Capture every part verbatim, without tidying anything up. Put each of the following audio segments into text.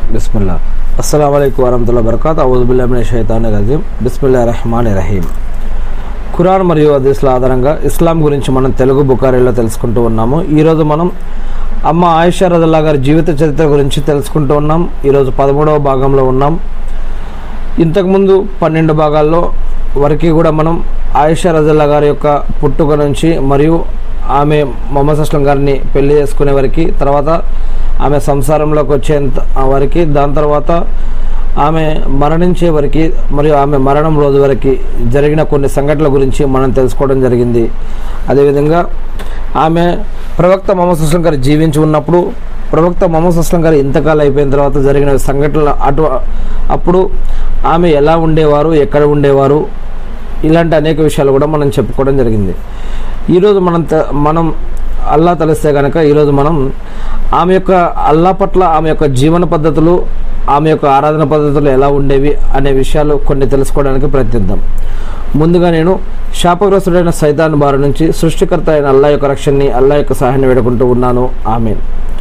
బిస్మిల్లా. అస్సలాము అలైకుం వరహ్మతుల్లాహి వబరకాతుహు. అఊజు బిల్లాహి మినష్ షైతానిర్ రజీం. బిస్మిల్లాహిర్ రహ్మానిర్ రహీం. ఖురాన్ మరియు హదీస్ల ఆధారంగా ఇస్లాం గురించి మనం తెలుగు బుఖారీలో తెలుసుకుంటూ ఉన్నాము. ఈరోజు మనం అమ్మ ఆయిషా రదియల్లాహు గారి జీవిత చరిత్ర గురించి తెలుసుకుంటూ ఉన్నాం. ఈరోజు పదమూడవ భాగంలో ఉన్నాం. ఇంతకుముందు పన్నెండు భాగాల్లో వరకు కూడా మనం ఆయిషా రదియల్లాహు గారి యొక్క పుట్టుక నుంచి మరియు ఆమె మొహమ్మద్ అస్లం గారిని పెళ్లి చేసుకునే వరకు, తర్వాత ఆమె సంసారంలోకి వచ్చేంత వరకు, దాని తర్వాత ఆమె మరణించే వరకు మరియు ఆమె మరణం రోజు వరకు జరిగిన కొన్ని సంఘటనల గురించి మనం తెలుసుకోవడం జరిగింది. అదేవిధంగా ఆమె ప్రవక్త మొహమ్మద్ అస్లం గారు జీవించి ఉన్నప్పుడు, ప్రవక్త మొహమ్మద్ అస్లం గారు ఇంతకాలం అయిపోయిన తర్వాత జరిగిన సంఘటనలు, అటు అప్పుడు ఆమె ఎలా ఉండేవారు, ఎక్కడ ఉండేవారు, ఇలాంటి అనేక విషయాలు కూడా మనం చెప్పుకోవడం జరిగింది. ఈరోజు మనం మనం అల్లా తలిస్తే కనుక ఈరోజు మనం ఆమె యొక్క అల్లా పట్ల ఆమె యొక్క జీవన పద్ధతులు, ఆమె యొక్క ఆరాధన పద్ధతులు ఎలా ఉండేవి అనే విషయాలు కొన్ని తెలుసుకోవడానికి ప్రయత్నిద్దాం. ముందుగా నేను శాపగ్రస్తుడైన సైతాన్ బారి నుంచి సృష్టికర్త అయిన అల్లా యొక్క రక్షణని, అల్లా యొక్క సహాయాన్ని వేడుకుంటూ ఉన్నాను. ఆమీన్.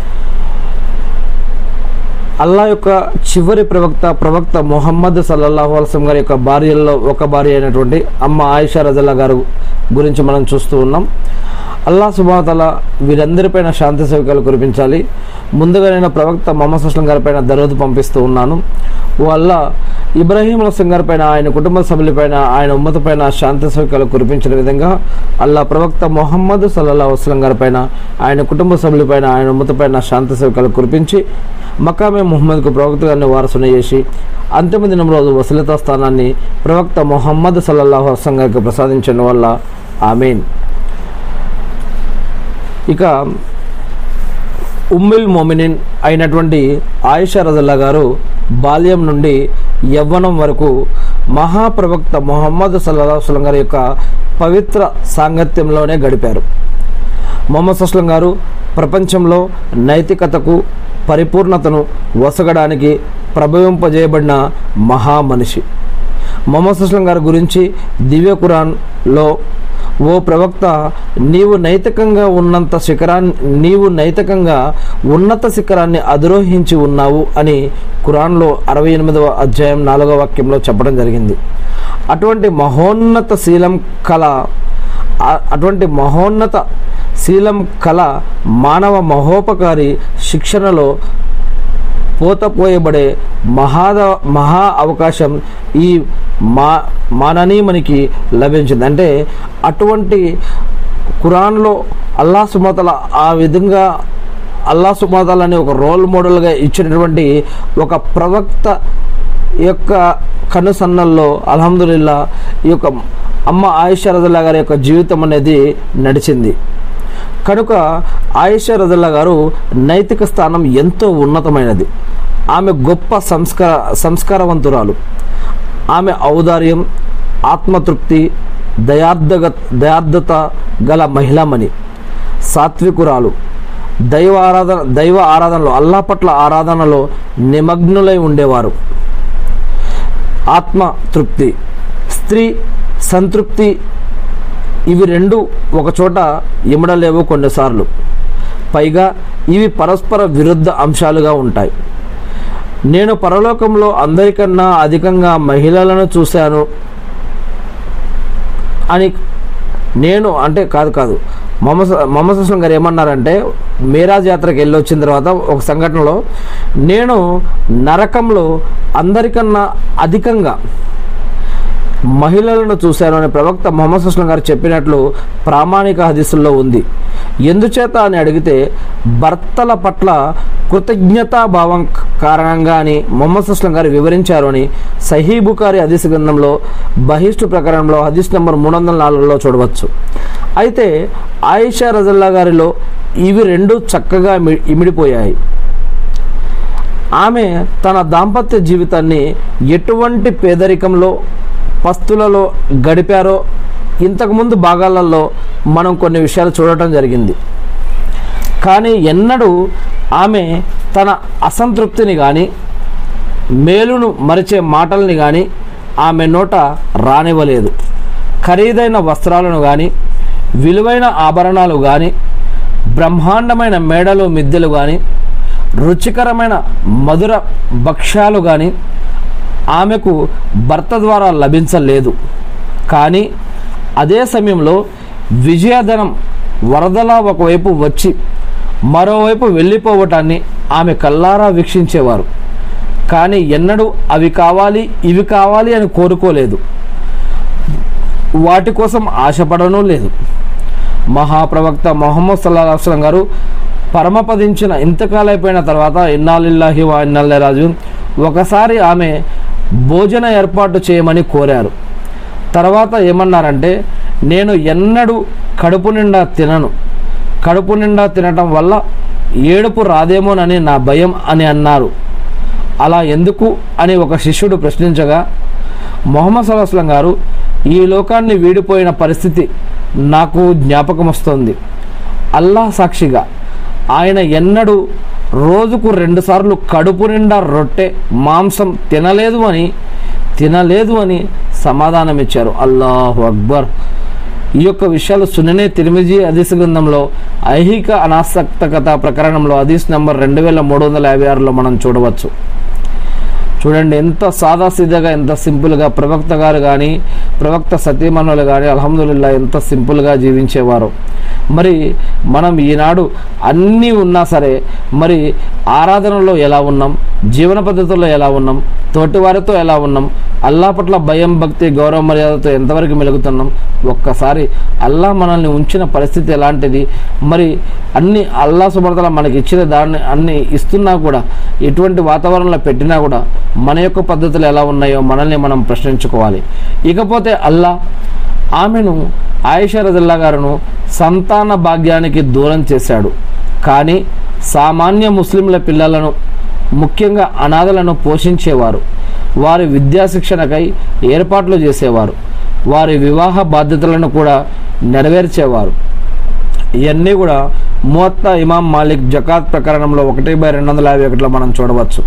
అల్లా యొక్క చివరి ప్రవక్త ప్రవక్త మొహమ్మద్ సల్లల్లాహు అలైహి వసల్లం గారి యొక్క భార్యల్లో ఒక భార్య అయినటువంటి అమ్మ ఆయిషా రదియల్లాహు గారు గురించి మనం చూస్తూ ఉన్నాం. అల్లా సుబ్హానహు వ తఆలా వీరందరిపైన శాంతి సౌఖ్యాలు కురిపించాలి. ముందుగా నేను ప్రవక్త మొహమ్మద్ అస్లం గారిపైన దరూద్ పంపిస్తూ ఉన్నాను. ఓ అల్లా, ఇబ్రాహీం అస్లం గారిపైన, ఆయన కుటుంబ సభ్యులపైన, ఆయన ఉమ్మత పైన శాంతి సౌఖ్యాలు కురిపించిన విధంగా అల్లా ప్రవక్త మొహమ్మద్ సల్లల్లాహు అలైహి వసల్లం గారిపైన, ఆయన కుటుంబ సభ్యులపైన, ఆయన ఉమ్మత పైన శాంతి సౌఖ్యాలు కురిపించి మకామే ముహమ్మద్కు ప్రవక్త గారిని వారసుని చేసి అంతిమ దినం రోజు వసీలతా స్థానాన్ని ప్రవక్త మొహమ్మద్ సల్లల్లాహు అలైహి వసల్లం గారికి ప్రసాదించడం వల్ల ఆమీన్. ఇక ఉమ్ముల్ మోమినిన్ అయినటువంటి ఆయిషా రదియల్లాహు గారు బాల్యం నుండి యవ్వనం వరకు మహాప్రవక్త మొహమ్మద్ సల్లల్లాహు అలైహి వసల్లం గారి యొక్క పవిత్ర సాంగత్యంలోనే గడిపారు. మొహమ్మద్ అస్లం గారు ప్రపంచంలో నైతికతకు, పరిపూర్ణతను వసగడానికి ప్రభవింపజేయబడిన మహామనిషి. మొహమ్మద్ అస్లం గారి గురించి దివ్య ఖురాన్లో, ఓ ప్రవక్త, నీవు నైతికంగా ఉన్నంత శిఖరాన్ని నీవు నైతికంగా ఉన్నత శిఖరాన్ని అధిరోహించి ఉన్నావు అని ఖురాన్లో అరవై ఎనిమిదవ అధ్యాయం నాలుగవ వాక్యంలో చెప్పడం జరిగింది. అటువంటి మహోన్నత శీలం కళ అటువంటి మహోన్నత శీలం కళ మానవ మహోపకారి శిక్షణలో పోతపోయబడే మహాద మహా అవకాశం ఈ మా మాననీయునికి లభించింది. అంటే అటువంటి ఖురాన్లో అల్లా సుబ్హానహు వ తఆలా ఆ విధంగా అల్లా సుబ్హానహు వ తఆలా అనే ఒక రోల్ మోడల్గా ఇచ్చినటువంటి ఒక ప్రవక్త యొక్క కనుసన్నల్లో అల్హమ్దులిల్లా ఈ యొక్క అమ్మ ఆయిషా రదియల్లాహు గారి యొక్క జీవితం అనేది నడిచింది. కనుక ఆయిషా రదియల్లాహు గారు నైతిక స్థానం ఎంతో ఉన్నతమైనది. ఆమె గొప్ప సంస్కార సంస్కారవంతురాలు. ఆమె ఔదార్యం, ఆత్మతృప్తి, దయార్ధగ దయార్ధత గల మహిళామణి, సాత్వికురాలు, దైవ ఆరాధన దైవ ఆరాధనలో, అల్లా పట్ల ఆరాధనలో నిమగ్నులై ఉండేవారు. ఆత్మతృప్తి, స్త్రీ సంతృప్తి, ఇవి రెండు ఒకచోట ఇమడలేవు కొన్నిసార్లు. పైగా ఇవి పరస్పర విరుద్ధ అంశాలుగా ఉంటాయి. నేను పరలోకంలో అందరికన్నా అధికంగా మహిళలను చూశాను అని నేను అంటే కాదు కాదు మొహమ్మద్ మొహమ్మద్ అస్లం గారు ఏమన్నారంటే, మేరాజ్ యాత్రకి వెళ్ళి వచ్చిన తర్వాత ఒక సంఘటనలో, నేను నరకంలో అందరికన్నా అధికంగా మహిళలను చూశాను అని ప్రవక్త మొహమ్మద్ అస్లం గారు చెప్పినట్లు ప్రామాణిక హదీసుల్లో ఉంది. ఎందుచేత అని అడిగితే, భర్తల పట్ల కృతజ్ఞతాభావం కారణంగా అని మొహమ్మద్ అస్లం గారు వివరించారు అని సహీ బుఖారీ హదీస్ గ్రంథంలో బహిష్టు ప్రకరణంలో హదీస్ నెంబర్ మూడు వందల నాలుగులో చూడవచ్చు. అయితే ఆయిషా రదియల్లాహు గారిలో ఇవి రెండు చక్కగా ఇమిడిపోయాయి. ఆమె తన దాంపత్య జీవితాన్ని ఎటువంటి పేదరికంలో, పస్తులలో గడిపారో ఇంతకుముందు భాగాలలో మనం కొన్ని విషయాలు చూడటం జరిగింది. కానీ ఎన్నడూ ఆమె తన అసంతృప్తిని కానీ, మేలును మరిచే మాటల్ని కానీ ఆమె నోట రానివ్వలేదు. ఖరీదైన వస్త్రాలను కానీ, విలువైన ఆభరణాలు కానీ, బ్రహ్మాండమైన మేడలు, మిద్దెలు కానీ, రుచికరమైన మధుర భక్ష్యాలు కానీ ఆమెకు భర్త ద్వారా లభించలేదు. కానీ అదే సమయంలో విజయధనం వరదలా ఒకవైపు వచ్చి మరోవైపు వెళ్ళిపోవటాన్ని ఆమె కల్లారా వీక్షించేవారు. కానీ ఎన్నడూ అవి కావాలి ఇవి కావాలి అని కోరుకోలేదు, వాటి కోసం ఆశపడనూ లేదు. మహాప్రవక్త మొహమ్మద్ సల్లల్లాహు అలైహి వసల్లం గారు పరమపదించిన ఇంతకాలైపోయిన తర్వాత ఇన్నా లిల్లాహి వ ఇన్నా ఇలైహి రాజిఊన్ ఒకసారి ఆమె భోజన ఏర్పాటు చేయమని కోరారు. తర్వాత ఏమన్నారంటే, నేను ఎన్నడూ కడుపు నిండా తినను, కడుపు నిండా తినటం వల్ల ఏడుపు రాదేమోనని నా భయం అని అన్నారు. అలా ఎందుకు అని ఒక శిష్యుడు ప్రశ్నించగా మొహమ్మద్ సల్లల్లాహు అలైహి వసల్లం గారు, ఈ లోకాన్ని వీడిపోయిన పరిస్థితి నాకు జ్ఞాపకం వస్తుంది. అల్లాహ్ సాక్షిగా ఆయన ఎన్నడూ రోజుకు రెండుసార్లు కడుపు నిండా రొట్టె మాంసం తినలేదు అని తినలేదు అని సమాధానం ఇచ్చారు. అల్లాహు అక్బర్. ఈ యొక్క విషయాలు సుననే తిర్మిజీ హదీస్ గ్రంథంలో ఐహిక అనాసక్తకత ప్రకరణంలో హదీస్ నెంబర్ రెండు వేల మూడు వందల యాభై ఆరులో మనం చూడవచ్చు. చూడండి ఎంత సాదాసీదాగా, ఎంత సింపుల్గా ప్రవక్త గారు కానీ ప్రవక్త సతీమణులు కానీ అల్హమ్దులిల్లా ఎంత సింపుల్గా జీవించేవారు. మరి మనం ఈనాడు అన్నీ ఉన్నా సరే మరి ఆరాధనలో ఎలా ఉన్నాం, జీవన పద్ధతుల్లో ఎలా ఉన్నాం, తోటివారితో ఎలా ఉన్నాం, అల్లా పట్ల భయం భక్తి గౌరవ మర్యాదతో ఎంతవరకు మెలుగుతున్నాం, ఒక్కసారి అల్లా మనల్ని ఉంచిన పరిస్థితి ఎలాంటిది, మరి అన్ని అల్లా సుబ్హానహు మనకి ఇచ్చిన దాన్ని అన్ని ఇస్తున్నా కూడా ఎటువంటి వాతావరణంలో పెట్టినా కూడా మన యొక్క పద్ధతులు ఎలా ఉన్నాయో మనల్ని మనం ప్రశ్నించుకోవాలి. ఇకపోతే అల్లా ఆమెను ఆయిషా రదియల్లాహు గారును సంతాన భాగ్యానికి దూరం చేశాడు. కానీ సామాన్య ముస్లింల పిల్లలను ముఖ్యంగా అనాథలను పోషించేవారు, వారి విద్యాశిక్షణకై ఏర్పాట్లు చేసేవారు, వారి వివాహ బాధ్యతలను కూడా నెరవేర్చేవారు. ఇవన్నీ కూడా మువత్తా ఇమాం మాలిక్ జకాత్ ప్రకరణంలో ఒకటి బై రెండు వందల యాభై ఒకటిలో మనం చూడవచ్చు.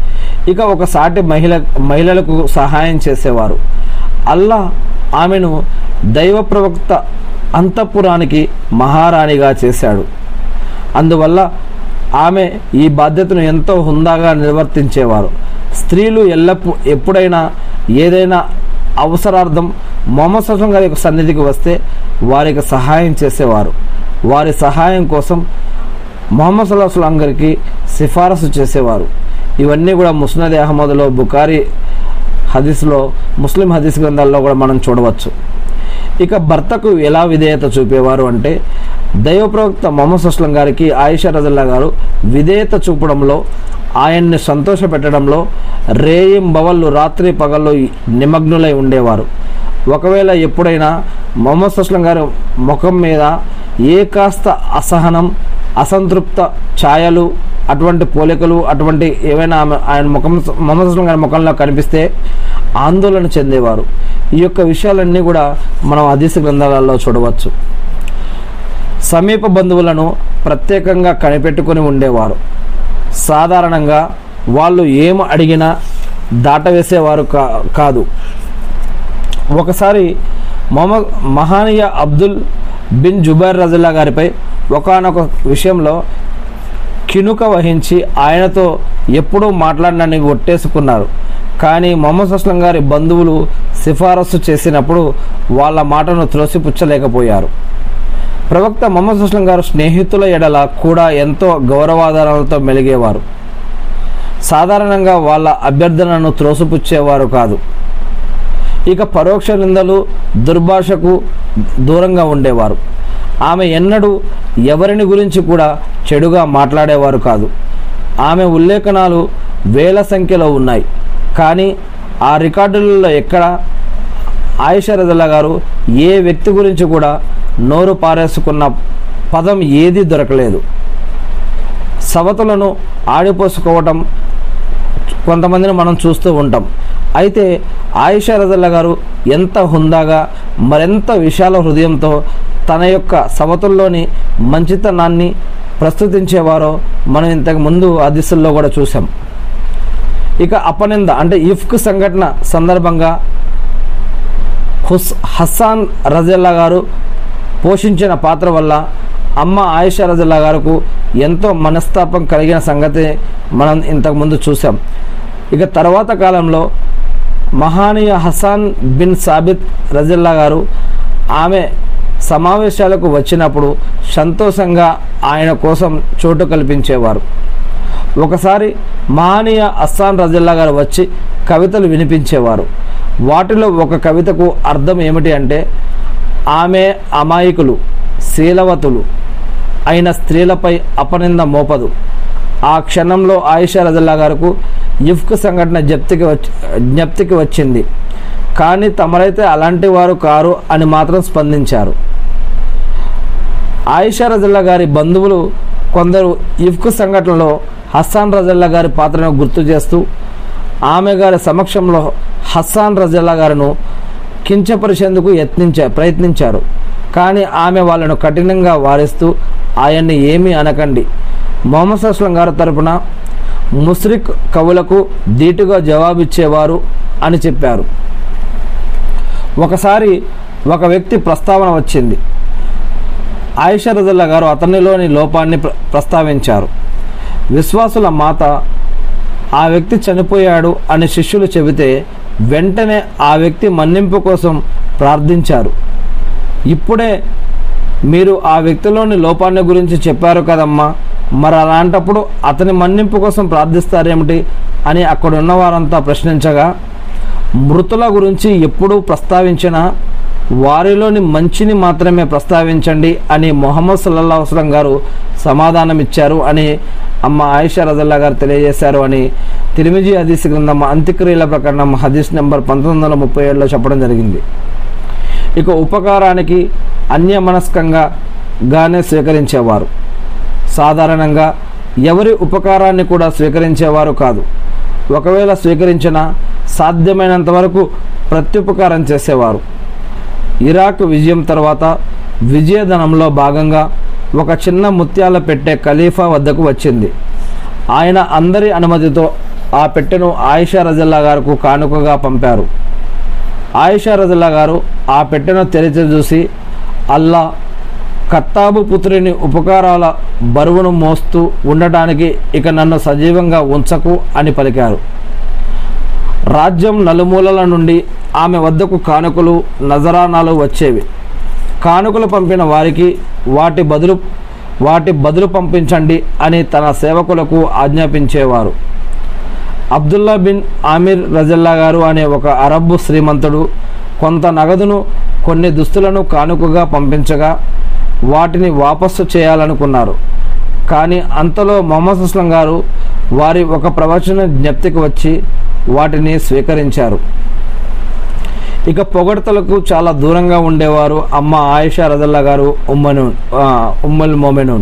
ఇక ఒక సాటి మహిళ మహిళలకు సహాయం చేసేవారు. అల్లా ఆమెను దైవ ప్రవక్త అంతఃపురానికి మహారాణిగా చేశాడు. అందువల్ల ఆమె ఈ బాధ్యతను ఎంతో హుందాగా నిర్వర్తించేవారు. స్త్రీలు ఎల్లప్పుడూ ఎప్పుడైనా ఏదైనా అవసరార్థం మొహమ్మద్ సల్లల్లాహు అలైహి వసల్లం గారి యొక్క సన్నిధికి వస్తే వారికి సహాయం చేసేవారు. వారి సహాయం కోసం మొహమ్మద్ సల్లల్లాహు అలైహి వసల్లం గారికి సిఫారసు చేసేవారు. ఇవన్నీ కూడా ముస్నద్ అహ్మద్లో, బుఖారీ హదీస్లో, ముస్లిం హదీస్ గ్రంథాల్లో కూడా మనం చూడవచ్చు. ఇక భర్తకు ఎలా విధేయత చూపేవారు అంటే, దైవ ప్రవక్త మొహమ్మద్ సల్లల్లాహు అలైహి వసల్లం గారికి ఆయిషా రదియల్లాహు గారు విధేయత చూపడంలో, ఆయన్ని సంతోష పెట్టడంలో రేయింబవళ్ళు రాత్రి పగళ్ళు నిమగ్నులై ఉండేవారు. ఒకవేళ ఎప్పుడైనా మొహమ్మద్ సల్లల్లాహు అలైహి వసల్లం గారు ముఖం మీద ఏ కాస్త అసహనం, అసంతృప్త ఛాయలు, అటువంటి పోలికలు, అటువంటి ఏవైనా ఆమె ఆయన ముఖం మొహమ్మద్ సల్లల్లాహు అలైహి వసల్లం గారి ముఖంలో కనిపిస్తే ఆందోళన చెందేవారు. ఈ యొక్క విషయాలన్నీ కూడా మనం హదీస్ గ్రంథాలలో చూడవచ్చు. సమీప బంధువులను ప్రత్యేకంగా కనిపెట్టుకొని ఉండేవారు. సాధారణంగా వాళ్ళు ఏం అడిగినా దాటవేసేవారు కా కాదు ఒకసారి మొహమ్మద్ మహానీయ అబ్దుల్ బిన్ జుబైర్ రజిల్లా గారిపై ఒకానొక విషయంలో కినుక వహించి ఆయనతో ఎప్పుడూ మాట్లాడనని ఒట్టేసుకున్నారు. కానీ మొహమ్మద్ అస్లం గారి బంధువులు సిఫారసు చేసినప్పుడు వాళ్ళ మాటను త్రోసిపుచ్చలేకపోయారు. ప్రవక్త మొహమ్మద్ అస్లం గారు స్నేహితుల ఎడల కూడా ఎంతో గౌరవాధారాలతో మెలిగేవారు. సాధారణంగా వాళ్ళ అభ్యర్థనను త్రోసిపుచ్చేవారు కాదు. ఇక పరోక్ష నిందలు, దుర్భాషకు దూరంగా ఉండేవారు. ఆమె ఎన్నడూ ఎవరిని గురించి కూడా చెడుగా మాట్లాడేవారు కాదు. ఆమె ఉల్లేఖనాలు వేల సంఖ్యలో ఉన్నాయి. కానీ ఆ రికార్డులలో ఎక్కడ ఆయిషా రదియల్లాహు గారు ఏ వ్యక్తి గురించి కూడా నోరు పారేసుకున్న పదం ఏదీ దొరకలేదు. సవతులను ఆడిపోసుకోవటం కొంతమందిని మనం చూస్తూ ఉంటాం. అయితే ఆయిషా రదియల్లాహు గారు ఎంత హుందాగా, మరెంత విశాల హృదయంతో తన యొక్క సవతుల్లోని మంచితనాన్ని ప్రస్తుతించేవారో మనం ఇంతకు ముందు హదీసుల్లో కూడా చూసాం. ఇక అపనింద అంటే ఇఫ్క్ సంఘటన సందర్భంగా హుస్ హస్సాన్ రజియల్లాహు గారు పోషించిన పాత్ర వల్ల అమ్మ ఆయిషా రజల్లా గారికి ఎంతో మనస్తాపం కలిగిన సంగతి మనం ఇంతకుముందు చూసాం. ఇక తర్వాత కాలంలో మహానీయ హసాన్ బిన్ సాబిత్ రజల్లా గారు ఆమె సమావేశాలకు వచ్చినప్పుడు సంతోషంగా ఆయన కోసం చోటు కల్పించేవారు. ఒకసారి మహానీయ హసాన్ రజల్లా గారు వచ్చి కవితలు వినిపించేవారు. వాటిలో ఒక కవితకు అర్థం ఏమిటి అంటే, ఆమె అమాయకులు శీలవతులు అయిన స్త్రీలపై అపనింద మోపదు. ఆ క్షణంలో ఆయిషా రజల్లా గారికి ఇఫ్క్ సంఘటన జ్ఞప్తికి వచ్చి జ్ఞప్తికి వచ్చింది. కానీ తమరైతే అలాంటి వారు కారు అని మాత్రం స్పందించారు. ఆయిషా రజల్లా గారి బంధువులు కొందరు ఇఫ్క్ సంఘటనలో హస్సాన్ రజల్లా గారి పాత్రను గుర్తు చేస్తూ ఆమె గారి సమక్షంలో హస్సాన్ రజల్లా గారిను కించపరిచేందుకు యత్నించా ప్రయత్నించారు. కానీ ఆమె వాళ్ళను కఠినంగా వారిస్తూ ఆయన్ని ఏమీ అనకండి, మొహమ్మద్ అస్లం గారి తరపున ముస్రిక్ కవులకు ధీటుగా జవాబిచ్చేవారు అని చెప్పారు. ఒకసారి ఒక వ్యక్తి ప్రస్తావన వచ్చింది. ఆయిషా రజల్లా గారు అతనిలోని లోపాన్ని ప్ర ప్రస్తావించారు. విశ్వాసుల మాత ఆ వ్యక్తి చనిపోయాడు అని శిష్యులు చెబితే వెంటనే ఆ వ్యక్తి మన్నింపు కోసం ప్రార్థించారు. ఇప్పుడే మీరు ఆ వ్యక్తిలోని లోపాన్ని గురించి చెప్పారు కదమ్మా, మరి అలాంటప్పుడు అతని మన్నింపు కోసం ప్రార్థిస్తారేమిటి అని అక్కడున్న వారంతా ప్రశ్నించగా, మృతుల గురించి ఎప్పుడూ ప్రస్తావించినా వారిలోని మంచిని మాత్రమే ప్రస్తావించండి అని మొహమ్మద్ సల్లల్లాహు అలైహి వసల్లం గారు సమాధానం ఇచ్చారు అని అమ్మ ఆయిషా రజల్లా గారు తెలియజేశారు అని తిర్మిజీ హదీస్ గ్రంథం అంత్యక్రియల ప్రకరణం హదీస్ నెంబర్ పంతొమ్మిది వందల ముప్పై ఏడులో చెప్పడం జరిగింది. ఇక ఉపకారానికి అన్యమనస్కంగా గానే స్వీకరించేవారు. సాధారణంగా ఎవరి ఉపకారాన్ని కూడా స్వీకరించేవారు కాదు. ఒకవేళ స్వీకరించినా సాధ్యమైనంత వరకు ప్రత్యుపకారం చేసేవారు. ఇరాక్ విజయం తర్వాత విజయధనంలో భాగంగా ఒక చిన్న ముత్యాల పెట్టె ఖలీఫా వద్దకు వచ్చింది. ఆయన అందరి అనుమతితో ఆ పెట్టెను ఆయిషా రజల్లా గారికి కానుకగా పంపారు. ఆయిషా రజల్లా గారు ఆ పెట్టెను తెరిచి చూసి, అల్లా ఖత్తాబు పుత్రుని ఉపకారాల బరువును మోస్తూ ఉండటానికి ఇక నన్ను సజీవంగా ఉంచకు అని పలికారు. రాజ్యం నలుమూలల నుండి ఆమె వద్దకు కానుకలు నజరానాలు వచ్చేవి. కానుకలు పంపిన వారికి వాటి బదులు వాటి బదులు పంపించండి అని తన సేవకులకు ఆజ్ఞాపించేవారు. అబ్దుల్లా బిన్ ఆమిర్ రజల్లా గారు అనే ఒక అరబ్బు శ్రీమంతుడు కొంత నగదును కొన్ని దుస్తులను కానుకగా పంపించగా వాటిని వాపస్సు చేయాలనుకున్నారు. కానీ అంతలో మొహమ్మద్ అస్లం గారు వారి ఒక ప్రవచన జ్ఞప్తికి వచ్చి వాటిని స్వీకరించారు. ఇక పొగడ్తలకు చాలా దూరంగా ఉండేవారు అమ్మ ఆయిషా రజల్లా గారు. ఉమ్మనూన్ ఉమ్మల్ మోమెనూన్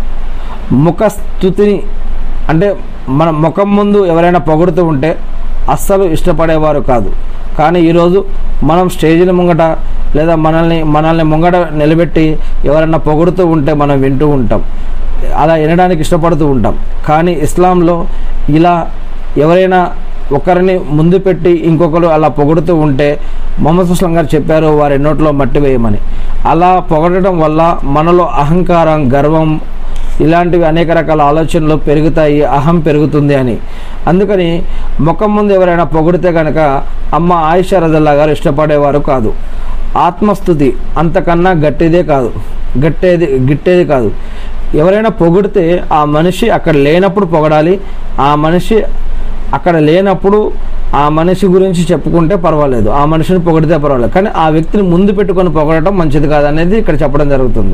ముఖస్థుతిని అంటే మన ముఖం ముందు ఎవరైనా పొగుడుతూ ఉంటే అస్సలు ఇష్టపడేవారు కాదు. కానీ ఈరోజు మనం స్టేజీల ముంగట లేదా మనల్ని మనల్ని ముంగట నిలబెట్టి ఎవరైనా పొగుడుతూ ఉంటే మనం వింటూ ఉంటాం, అలా వినడానికి ఇష్టపడుతూ ఉంటాం. కానీ ఇస్లాంలో ఇలా ఎవరైనా ఒకరిని ముందు పెట్టి ఇంకొకరు అలా పొగుడుతూ ఉంటే మొహమ్మద్ అస్లం గారు చెప్పారు వారి నోట్లో మట్టి వేయమని. అలా పొగడటం వల్ల మనలో అహంకారం, గర్వం ఇలాంటివి అనేక రకాల ఆలోచనలు పెరుగుతాయి, అహం పెరుగుతుంది అని. అందుకని ముఖం ముందు ఎవరైనా పొగిడితే కనుక అమ్మ ఆయిషా రజల్లా గారు ఇష్టపడేవారు కాదు. ఆత్మస్థుతి అంతకన్నా గట్టిదే కాదు గట్టేది గిట్టేది కాదు. ఎవరైనా పొగిడితే ఆ మనిషి అక్కడ లేనప్పుడు పొగడాలి, ఆ మనిషి అక్కడ లేనప్పుడు ఆ మనిషి గురించి చెప్పుకుంటే పర్వాలేదు, ఆ మనిషిని పొగిడితే పర్వాలేదు. కానీ ఆ వ్యక్తిని ముందు పెట్టుకొని పొగడటం మంచిది కాదనేది ఇక్కడ చెప్పడం జరుగుతుంది.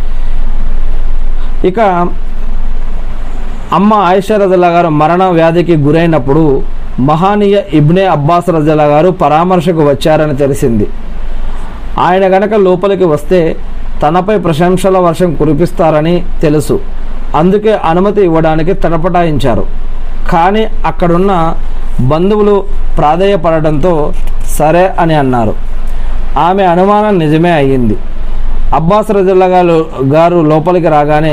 ఇక అమ్మ ఆయిషా రజల్లా గారు మరణ వ్యాధికి గురైనప్పుడు మహానీయ ఇబ్నే అబ్బాస్ రజల్లా గారు పరామర్శకు వచ్చారని తెలిసింది. ఆయన గనక లోపలికి వస్తే తనపై ప్రశంసల వర్షం కురిపిస్తారని తెలుసు. అందుకే అనుమతి ఇవ్వడానికి తటపటాయించారు. కానీ అక్కడున్న బంధువులు ప్రాధేయపడటంతో సరే అని అన్నారు. ఆమె అనుమానం నిజమే అయ్యింది. అబ్బాస్ రజల్లా గారు గారు లోపలికి రాగానే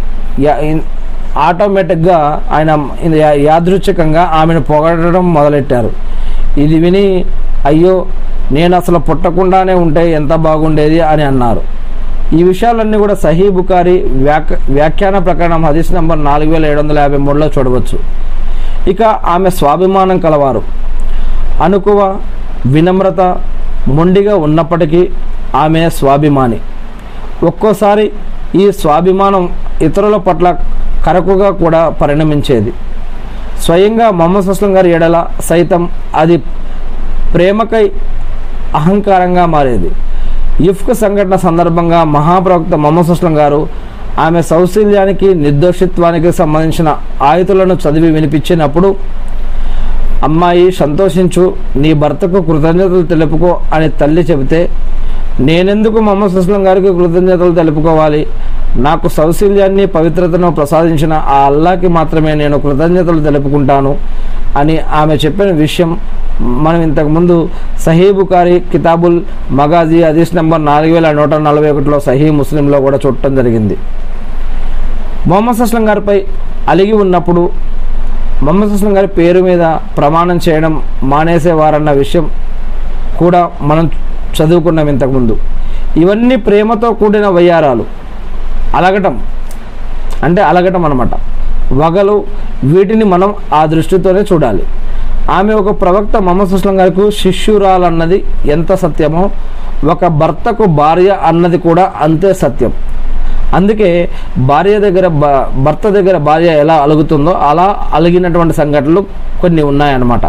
ఆటోమేటిక్గా ఆయన యాదృచ్ఛికంగా ఆమెను పొగడటం మొదలెట్టారు. ఇది విని అయ్యో నేను అసలు పుట్టకుండానే ఉంటే ఎంత బాగుండేది అని అన్నారు. ఈ విషయాలన్నీ కూడా సహీ బుఖారీ వ్యాఖ్య వ్యాఖ్యాన ప్రకారం హదీస్ నంబర్ నాలుగు వేల ఏడు వందల యాభై మూడులో చూడవచ్చు. ఇక ఆమె స్వాభిమానం కలవారు. అనుకువ, వినమ్రత, మొండిగా ఉన్నప్పటికీ ఆమె స్వాభిమాని. ఒక్కోసారి ఈ స్వాభిమానం ఇతరుల పట్ల కరకుగా కూడా పరిణమించేది. స్వయంగా మొహమ్మద్ అస్లం గారి ఎడల సైతం అది ప్రేమకై అహంకారంగా మారేది. ఇఫ్క్ సంఘటన సందర్భంగా మహాప్రవక్త మొహమ్మద్ అస్లం గారు ఆమె సౌశల్యానికి, నిర్దోషిత్వానికి సంబంధించిన ఆయుతులను చదివి వినిపించినప్పుడు, అమ్మాయి సంతోషించు, నీ భర్తకు కృతజ్ఞతలు తెలుపుకో అని తల్లి చెబితే, నేనెందుకు మొహమ్మద్ అస్లం గారికి కృతజ్ఞతలు తెలుపుకోవాలి? నాకు సౌశల్యాన్ని, పవిత్రతను ప్రసాదించిన ఆ అల్లాకి మాత్రమే నేను కృతజ్ఞతలు తెలుపుకుంటాను అని ఆమె చెప్పిన విషయం మనం ఇంతకుముందు సహీ బుఖారీ కితాబుల్ మగాజీ హదీస్ నెంబర్ నాలుగు వేల నూట నలభై ఒకటిలో సహీ ముస్లింలో కూడా చూడటం జరిగింది. మొహమ్మద్ అస్లం గారిపై అలిగి ఉన్నప్పుడు మొహమ్మద్ అస్లం గారి పేరు మీద ప్రమాణం చేయడం మానేసేవారన్న విషయం కూడా మనం చదువుకున్నాం ఇంతకుముందు. ఇవన్నీ ప్రేమతో కూడిన వయ్యారాలు. అలగటం అంటే అలగటం అన్నమాట, వగలు. వీటిని మనం ఆ దృష్టితోనే చూడాలి. ఆమె ఒక ప్రవక్త మొహమ్మద్ అస్లం గారికి శిష్యురాలన్నది ఎంత సత్యమో, ఒక భర్తకు భార్య అన్నది కూడా అంతే సత్యం. అందుకే భార్య దగ్గర భర్త దగ్గర భార్య ఎలా అలుగుతుందో అలా అలిగినటువంటి సంఘటనలు కొన్ని ఉన్నాయన్నమాట.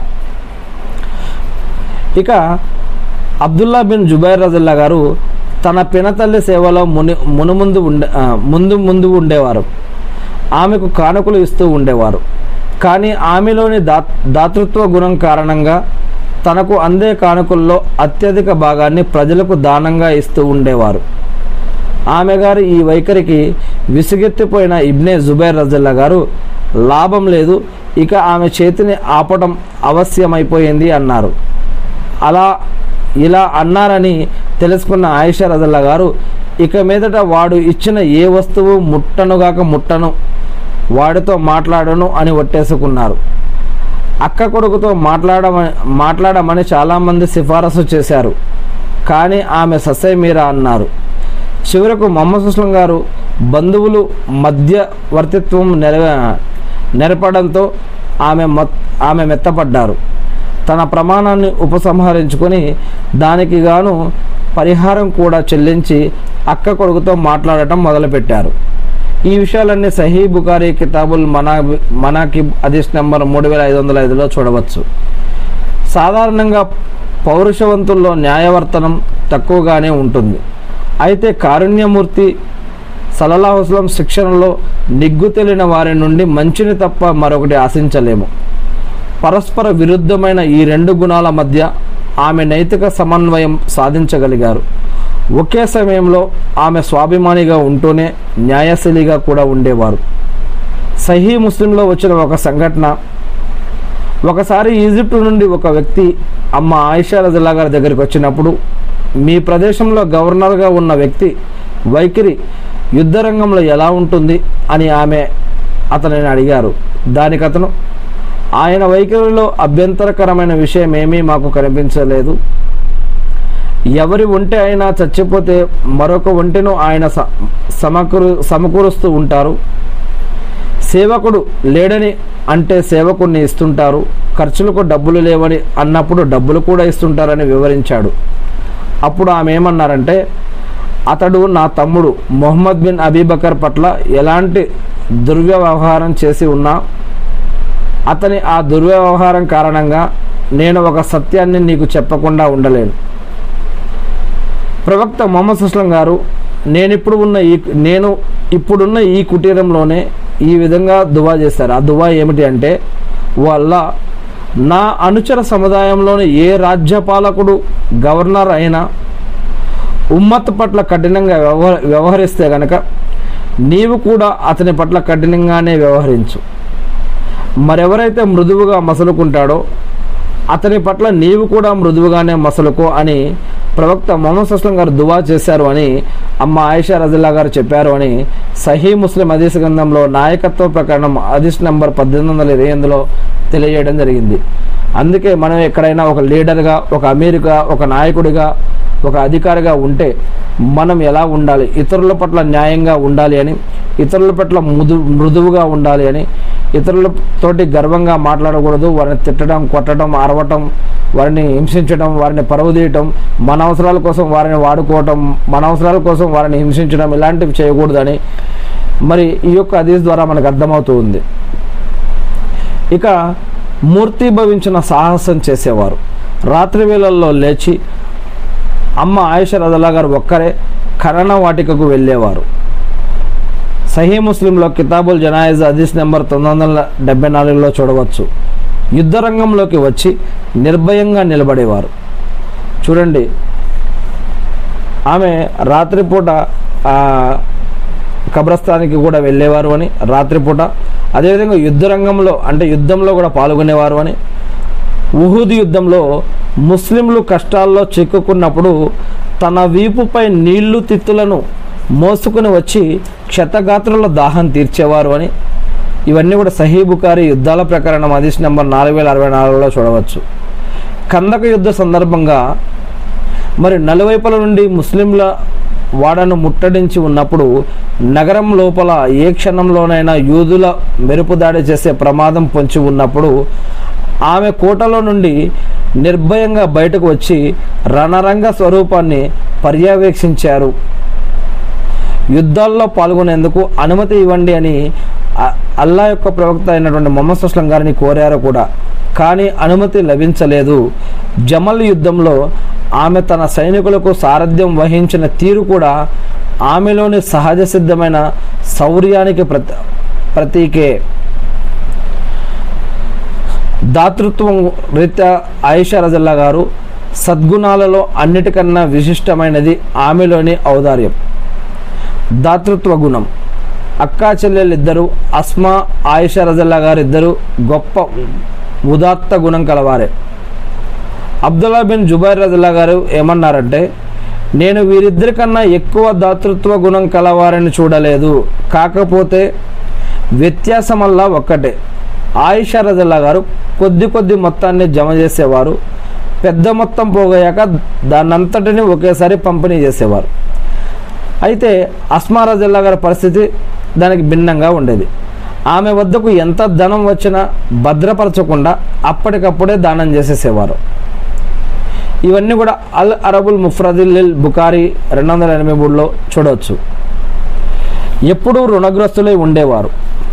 ఇక అబ్దుల్లా బిన్ జుబైర్ రజల్లా గారు తన పినతల్లి సేవలో ముని మునుముందు ఉండే ముందు ముందు ఉండేవారు. ఆమెకు కానుకలు ఇస్తూ ఉండేవారు. కానీ ఆమెలోని దా దాతృత్వ గుణం కారణంగా తనకు అందే కానుకల్లో అత్యధిక భాగాన్ని ప్రజలకు దానంగా ఇస్తూ ఉండేవారు. ఆమె గారు ఈ వైఖరికి విసుగెత్తిపోయిన ఇబ్నే జుబైర్ రజల్లా గారు, లాభం లేదు, ఇక ఆమె చేతిని ఆపటం అవశ్యమైపోయింది అన్నారు. అలా ఇలా అన్నారని తెలుసుకున్న ఆయిషా రజల్లా గారు, ఇక మీదట వాడు ఇచ్చిన ఏ వస్తువు ముట్టనుగాక ముట్టను, వాడితో మాట్లాడను అని ఒట్టేసుకున్నారు. అక్క కొడుకుతో మాట్లాడమని మాట్లాడమని చాలామంది సిఫారసు చేశారు. కానీ ఆమె ససై మీరా అన్నారు. చివరకు మొహమ్మద్ అస్లం గారు బంధువులు మధ్యవర్తిత్వం నెరవే నెరపడంతో ఆమె ఆమె మెత్తపడ్డారు. తన ప్రమాణాన్ని ఉపసంహరించుకొని దానికి గాను పరిహారం కూడా చెల్లించి అక్క కొడుకుతో మాట్లాడటం మొదలుపెట్టారు. ఈ విషయాలన్నీ సహీ బుఖారీ కితాబుల్ మనా మనాకిబ్ హదీస్ నెంబర్ మూడు వేల ఐదు వందల ఐదులో చూడవచ్చు. సాధారణంగా పౌరుషవంతుల్లో న్యాయవర్తనం తక్కువగానే ఉంటుంది. అయితే కారుణ్యమూర్తి సల్లల్లాహు అలైహి వసల్లం శిక్షణలో నిగ్గు తెలియని వారి నుండి మంచిని తప్ప మరొకటి ఆశించలేము. పరస్పర విరుద్ధమైన ఈ రెండు గుణాల మధ్య ఆమె నైతిక సమన్వయం సాధించగలిగారు. ఒకే సమయంలో ఆమె స్వాభిమానిగా ఉంటూనే న్యాయశీలిగా కూడా ఉండేవారు. సహీ ముస్లింలో వచ్చిన ఒక సంఘటన, ఒకసారి ఈజిప్టు నుండి ఒక వ్యక్తి అమ్మ ఆయిషా రజల్లా గారి దగ్గరికి వచ్చినప్పుడు, మీ ప్రదేశంలో గవర్నర్గా ఉన్న వ్యక్తి వైఖరి యుద్ధరంగంలో ఎలా ఉంటుంది అని ఆమె అతనిని అడిగారు. దానికి అతను, ఆయన వైఖరిలో అభ్యంతరకరమైన విషయం ఏమీ మాకు కనిపించలేదు. ఎవరి ఒంటె అయినా చచ్చిపోతే మరొక ఒంటెను ఆయన సమకూరు సమకూరుస్తూ ఉంటారు. సేవకుడు లేడని అంటే సేవకుడిని ఇస్తుంటారు. ఖర్చులకు డబ్బులు లేవని అన్నప్పుడు డబ్బులు కూడా ఇస్తుంటారని వివరించాడు. అప్పుడు ఆమె ఏమన్నారంటే, అతడు నా తమ్ముడు మొహమ్మద్ బిన్ అబీబకర్ పట్ల ఎలాంటి దుర్వ్యవహారం చేసి ఉన్నా అతని ఆ దుర్వ్యవహారం కారణంగా నేను ఒక సత్యాన్ని నీకు చెప్పకుండా ఉండలేను. ప్రవక్త మొహమ్మద్ అస్లం గారు నేనిప్పుడు ఉన్న ఈ నేను ఇప్పుడున్న ఈ కుటీరంలోనే ఈ విధంగా దువా చేశారు. ఆ దువా ఏమిటి అంటే, వల్ల నా అనుచర సముదాయంలోని ఏ రాజ్యపాలకుడు గవర్నర్ అయినా ఉమ్మత్ పట్ల కఠినంగా వ్యవహ వ్యవహరిస్తే గనక నీవు కూడా అతని పట్ల కఠినంగానే వ్యవహరించు. మరెవరైతే మృదువుగా మసలుకుంటాడో అతని పట్ల నీవు కూడా మృదువుగానే మసలుకో అని ప్రవక్త మొహమ్మద్ అస్లం గారు దువా చేశారు అని అమ్మ ఆయిషా రజల్లా గారు చెప్పారు అని సహీ ముస్లిం హదీస్ గ్రంథంలో నాయకత్వ ప్రకరణం హదీస్ నెంబర్ పద్దెనిమిది వందల ఇరవై ఎనిమిదిలో తెలియజేయడం జరిగింది. అందుకే మనం ఎక్కడైనా ఒక లీడర్గా, ఒక అమీర్గా, ఒక నాయకుడిగా ఒక అధికారిగా ఉంటే మనం ఎలా ఉండాలి, ఇతరుల పట్ల న్యాయంగా ఉండాలి అని, ఇతరుల పట్ల మృదు మృదువుగా ఉండాలి అని, ఇతరులతోటి గర్వంగా మాట్లాడకూడదు, వారిని తిట్టడం, కొట్టడం, అరవటం, వారిని హింసించడం, వారిని పరువు తీయటం, మన అవసరాల కోసం వారిని వాడుకోవటం, మన అవసరాల కోసం వారిని హింసించడం, ఇలాంటివి చేయకూడదని మరి ఈ యొక్క హదీస్ ద్వారా మనకు అర్థమవుతూ ఉంది. ఇక మూర్తిభవించిన సాహసం చేసేవారు. రాత్రి వేళల్లో లేచి అమ్మ ఆయిషా రదియల్లాహు గారు ఒక్కరే ఖనన వాటికకు వెళ్ళేవారు. సహీ ముస్లింలో కితాబుల్ జనాయిజ్ హదీస్ నెంబర్ తొమ్మిది వందల డెబ్బై నాలుగులో చూడవచ్చు. యుద్ధ రంగంలోకి వచ్చి నిర్భయంగా నిలబడేవారు. చూడండి, ఆమె రాత్రిపూట కబ్రస్థానికి కూడా వెళ్ళేవారు అని, రాత్రిపూట అదేవిధంగా యుద్ధ రంగంలో అంటే యుద్ధంలో కూడా పాల్గొనేవారు అని. ఉహుద్ యుద్ధంలో ముస్లింలు కష్టాల్లో చిక్కుకున్నప్పుడు తన వీపుపై నీళ్లు తిత్తులను మోసుకుని వచ్చి క్షతగాత్రుల దాహం తీర్చేవారు అని. ఇవన్నీ కూడా సహీ బుఖారీ యుద్ధాల ప్రకరణం హదీస్ నెంబర్ నాలుగు వేల అరవై నాలుగులో చూడవచ్చు. కందక యుద్ధ సందర్భంగా మరి నలువైపుల నుండి ముస్లింల వాడను ముట్టడించి ఉన్నప్పుడు నగరం లోపల ఏ క్షణంలోనైనా యూదుల మెరుపు దాడి చేసే ప్రమాదం పొంచి ఉన్నప్పుడు ఆమె కోటలో నుండి నిర్భయంగా బయటకు వచ్చి రణరంగ స్వరూపాన్ని పర్యవేక్షించారు. యుద్ధాల్లో పాల్గొనేందుకు అనుమతి ఇవ్వండి అని అల్లా యొక్క ప్రవక్త అయినటువంటి ముహమ్మద్ సల్లం గారిని కోరారు కూడా, కానీ అనుమతి లభించలేదు. జమల్ యుద్ధంలో ఆమె తన సైనికులకు సారథ్యం వహించిన తీరు కూడా ఆమెలోని సహజ సిద్ధమైన శౌర్యానికి ప్రతి ప్రతీకే. దాతృత్వం రీత్యా ఆయిషా రదియల్లాహు గారు సద్గుణాలలో అన్నిటికన్నా విశిష్టమైనది ఆమెలోని ఔదార్యం, దాతృత్వ గుణం. అక్కా చెల్లెలిద్దరూ అస్మా ఆయిషా రదియల్లాహు గారు ఇద్దరు గొప్ప ఉదాత్త గుణం కలవారే. అబ్దుల్లా బిన్ జుబైర్ రదియల్లాహు గారు ఏమన్నారంటే, నేను వీరిద్దరికన్నా ఎక్కువ దాతృత్వ గుణం కలవారని చూడలేదు, కాకపోతే వ్యత్యాసమల్లా ఒక్కటే. ఆయిషా రదియల్లాహు గారు కొద్ది కొద్ది మొత్తాన్ని జమ చేసేవారు, పెద్ద మొత్తం పోగయ్యాక దాన్నంతటిని ఒకేసారి పంపిణీ చేసేవారు. అయితే అస్మా రదియల్లాహు గారి పరిస్థితి దానికి భిన్నంగా ఉండేది. ఆమె వద్దకు ఎంత ధనం వచ్చినా భద్రపరచకుండా అప్పటికప్పుడే దానం చేసేసేవారు. ఇవన్నీ కూడా అల్ అరబుల్ ముఫ్రదిల్ బుఖారీ రెండు వందల ఎనభై మూడులో చూడవచ్చు. ఎప్పుడూ రుణగ్రస్తులై ఉండేవారు.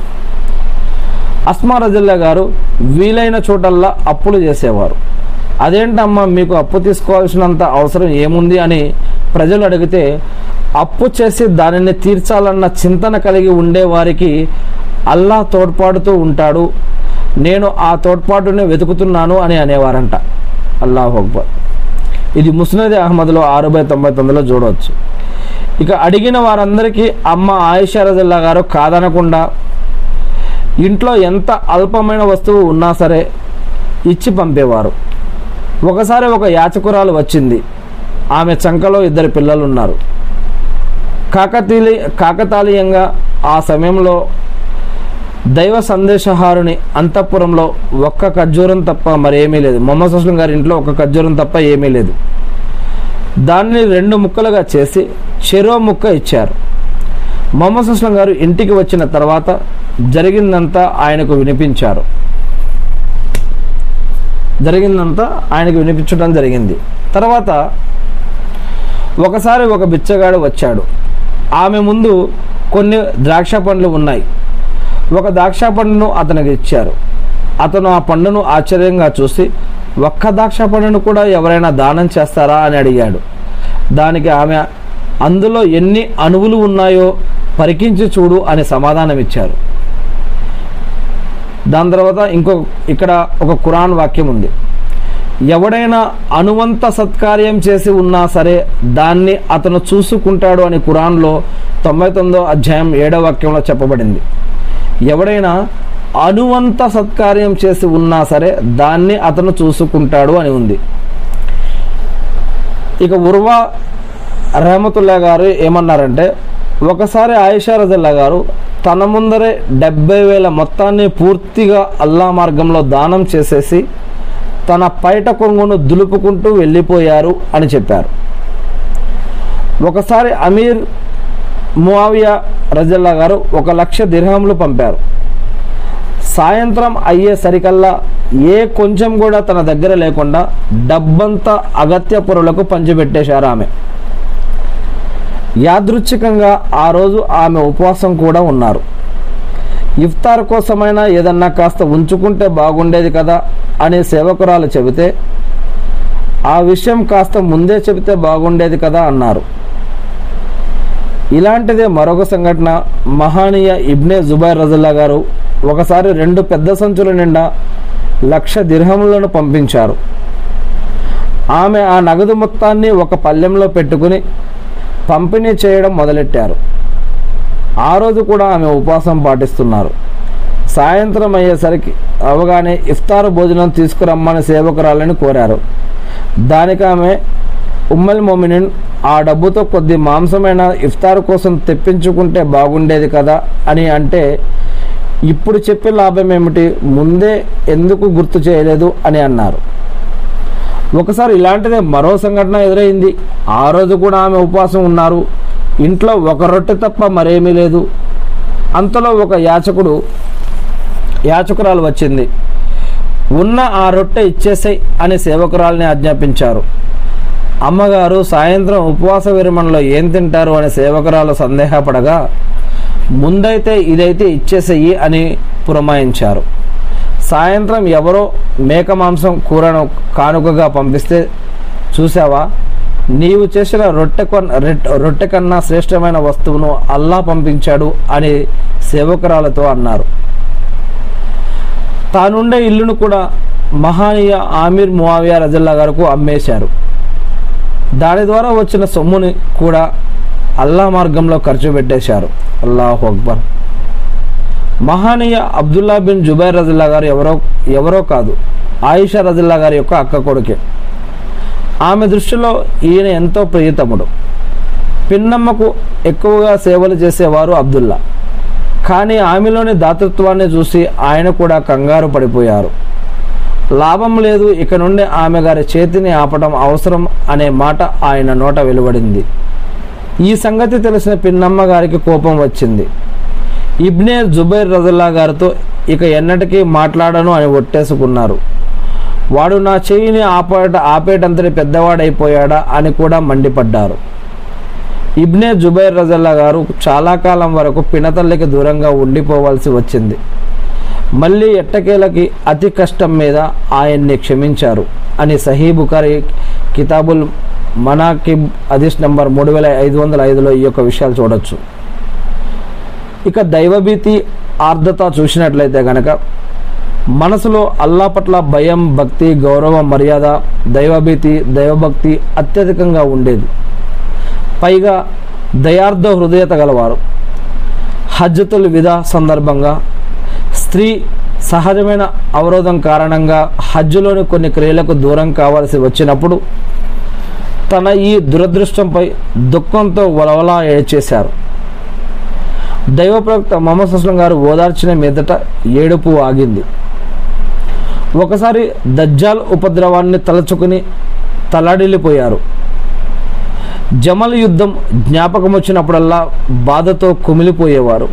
అస్మా రదియల్లాహు గారు వీలైన చోటల్లా అప్పులు చేసేవారు. అదేంటమ్మా మీకు అప్పు తీసుకోవాల్సినంత అవసరం ఏముంది అని ప్రజలు అడిగితే, అప్పు చేసి దానిని తీర్చాలన్న చింతన కలిగి ఉండేవారికి అల్లాహ్ తోడ్పాడుతూ ఉంటాడు, నేను ఆ తోడ్పాటుని వెతుకుతున్నాను అని అనేవారంట. అల్లాహు అక్బర్. ఇది ముస్నద్ అహ్మద్లో ఆరు బై తొంభై తొమ్మిదిలో చూడవచ్చు. ఇక అడిగిన వారందరికీ అమ్మ ఆయిషా రదియల్లాహు గారు కాదనకుండా ఇంట్లో ఎంత అల్పమైన వస్తువు ఉన్నా సరే ఇచ్చి పంపేవారు. ఒకసారి ఒక యాచకురాలు వచ్చింది. ఆమె చంకలో ఇద్దరు పిల్లలు ఉన్నారు. కాకతీయ కాకతాళీయంగా ఆ సమయంలో దైవ సందేశహారుని అంతఃపురంలో ఒక్క ఖర్జూరం తప్ప మరేమీ లేదు. ముహమ్మద్ సల్లం గారి ఇంట్లో ఒక ఖర్జూరం తప్ప ఏమీ లేదు. దాన్ని రెండు ముక్కలుగా చేసి చెరో ముక్క ఇచ్చారు. ముహమ్మద్ సల్లం గారు ఇంటికి వచ్చిన తర్వాత జరిగిందంతా ఆయనకు వినిపించారు. జరిగిందంతా ఆయనకు వినిపించడం జరిగింది. తర్వాత ఒకసారి ఒక బిచ్చగాడు వచ్చాడు. ఆమె ముందు కొన్ని ద్రాక్ష పండ్లు ఉన్నాయి. ఒక ద్రాక్ష పండును అతనికి ఇచ్చారు. అతను ఆ పండును ఆశ్చర్యంగా చూసి, ఒక్క ద్రాక్ష పండును కూడా ఎవరైనా దానం చేస్తారా అని అడిగాడు. దానికి ఆమె, అందులో ఎన్ని అణువులు ఉన్నాయో పరికించి చూడు అని సమాధానం ఇచ్చారు. దాని తర్వాత ఇంకో ఇక్కడ ఒక ఖురాన్ వాక్యం ఉంది. ఎవడైనా అణువంత సత్కార్యం చేసి ఉన్నా సరే దాన్ని అతను చూసుకుంటాడు అని ఖురాన్లో తొంభై తొమ్మిదో అధ్యాయం ఏడవ వాక్యంలో చెప్పబడింది. ఎవడైనా అణువంత సత్కార్యం చేసి ఉన్నా సరే దాన్ని అతను చూసుకుంటాడు అని ఉంది. ఇక ఉర్వా రహమతుల్లా గారు ఏమన్నారంటే, ఒకసారి ఆయిషా రదియల్లాహు గారు తన ముందరే డెబ్బై వేల మొత్తాన్ని పూర్తిగా అల్లా మార్గంలో దానం చేసేసి తన పైట కొంగును దులుపుకుంటూ వెళ్ళిపోయారు అని చెప్పారు. ఒకసారి అమీర్ ముఆవియా రజల్లా గారు ఒక లక్ష దిర్హంలు పంపారు. సాయంత్రం అయ్యేసరికల్లా ఏ కొంచెం కూడా తన దగ్గర లేకుండా డబ్బంతా అగత్య పొరులకు పంచిపెట్టేశారు ఆమె. యాదృచ్ఛికంగా ఆ రోజు ఆమె ఉపవాసం కూడా ఉన్నారు. ఇఫ్తార్ కోసమైనా ఏదన్నా కాస్త ఉంచుకుంటే బాగుండేది కదా అని సేవకురాలు చెబితే, ఆ విషయం కాస్త ముందే చెబితే బాగుండేది కదా అన్నారు. ఇలాంటిదే మరొక సంఘటన. మహానీయ ఇబ్నే జుబైర్ రజల్లా గారు ఒకసారి రెండు పెద్ద సంచుల నిండా లక్ష దిర్హములను పంపించారు. ఆమె ఆ నగదు మొత్తాన్ని ఒక పళ్ళెంలో పెట్టుకుని పంపిణీ చేయడం మొదలెట్టారు. ఆ రోజు కూడా ఆమె ఉపవాసం పాటిస్తున్నారు. సాయంత్రం అయ్యేసరికి అవగానే ఇఫ్తారు భోజనం తీసుకురమ్మని సేవకురాలని కోరారు. దానికి ఆమె ఉమ్మల్ మొమినిన్, ఆ డబ్బుతో కొద్ది మాంసమైన ఇఫ్తారు కోసం తెప్పించుకుంటే బాగుండేది కదా అని అంటే, ఇప్పుడు చెప్పే లాభం ఏమిటి, ముందే ఎందుకు గుర్తు చేయలేదు అని అన్నారు. ఒకసారి ఇలాంటిదే మరో సంఘటన ఎదురైంది. ఆ రోజు కూడా ఆమె ఉపవాసం ఉన్నారు. ఇంట్లో ఒక రొట్టె తప్ప మరేమీ లేదు. అంతలో ఒక యాచకుడు యాచకురాలు వచ్చింది. ఉన్న ఆ రొట్టె ఇచ్చేసాయి అని సేవకురాలని ఆజ్ఞాపించారు. అమ్మగారు సాయంత్రం ఉపవాస విరమణలో ఏం తింటారు అని సేవకురాలు సందేహపడగా, ముందైతే ఇదైతే ఇచ్చేసేయి అని పురమాయించారు. సాయంత్రం ఎవరో మేక మాంసం కూరను కానుకగా పంపిస్తే, చూసావా, నీవు చేసిన రొట్టె కొన్న రొట్టె కన్నా శ్రేష్టమైన వస్తువును అల్లా పంపించాడు అని సేవకురాలతో అన్నారు. తానుండే ఇల్లును కూడా మహానీయ ఆమీర్ ముఆవియా రజల్లా గారికి అమ్మేశారు. దాని ద్వారా వచ్చిన సొమ్ముని కూడా అల్లా మార్గంలో ఖర్చు పెట్టేశారు. అల్లాహు అక్బర్. మహానీయ అబ్దుల్లా బిన్ జుబైర్ రజల్లా గారు ఎవరో ఎవరో కాదు, ఆయిషా రజల్లా గారి యొక్క అక్క కొడుకే. ఆమె దృష్టిలో ఈయన ఎంతో ప్రియతముడు. పిన్నమ్మకు ఎక్కువగా సేవలు చేసేవారు అబ్దుల్లా. కానీ ఆమెలోని దాతృత్వాన్ని చూసి ఆయన కూడా కంగారు పడిపోయారు. లాభం లేదు, ఇక నుండి ఆమె గారి చేతిని ఆపటం అవసరం అనే మాట ఆయన నోట వెలువడింది. ఈ సంగతి తెలిసిన పిన్నమ్మ గారికి కోపం వచ్చింది. ఇబ్నే జుబైర్ రజల్లా గారితో ఇక ఎన్నటికీ మాట్లాడను అని ఒట్టేసుకున్నారు. వాడు నా చెయ్యిని ఆపేట ఆపేటంతటి పెద్దవాడైపోయాడా అని కూడా మండిపడ్డారు. ఇబ్నే జుబైర్ రజల్లా గారు చాలా కాలం వరకు పినతల్లికి దూరంగా ఉండిపోవాల్సి వచ్చింది. మళ్ళీ ఎట్టకేలకి అతి కష్టం మీద ఆయన్ని క్షమించారు అని సహీ బుఖారీ కితాబుల్ మనాకిబ్ హదీస్ నంబర్ మూడు వేల ఐదు వందల ఐదులో ఈ యొక్క విషయాలు చూడొచ్చు. ఇక దైవభీతి ఆర్ద్రత చూసినట్లయితే గనక మనసులో అల్లా పట్ల భయం, భక్తి, గౌరవం, మర్యాద, దైవభీతి, దైవభక్తి అత్యధికంగా ఉండేది. పైగా దయార్థ హృదయత గలవారు. హజ్జతుల్ విదా సందర్భంగా స్త్రీ సహజమైన అవరోధం కారణంగా హజ్జులోని కొన్ని క్రియలకు దూరం కావాల్సి వచ్చినప్పుడు తన ఈ దురదృష్టంపై దుఃఖంతో వలవలా ఏడ్చేశారు. దైవ ప్రవక్త ముహమ్మద్ సల్లం గారు ఓదార్చిన మీదట ఏడుపు ఆగింది. ఒకసారి దజ్జాల్ ఉపద్రవాన్ని తలచుకుని తలాడిల్లిపోయారు. జమల్ యుద్ధం జ్ఞాపకం వచ్చినప్పుడల్లా బాధతో కుమిలిపోయేవారు.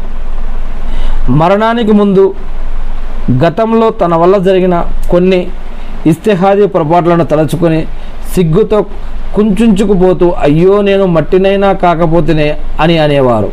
మరణానికి ముందు గతంలో తన వల్ల జరిగిన కొన్ని ఇస్తిహాదీ పొరపాట్లను తలచుకొని సిగ్గుతో కుంచుకుపోతూ అయ్యో నేను మట్టినైనా కాకపోతేనే అని అనేవారు.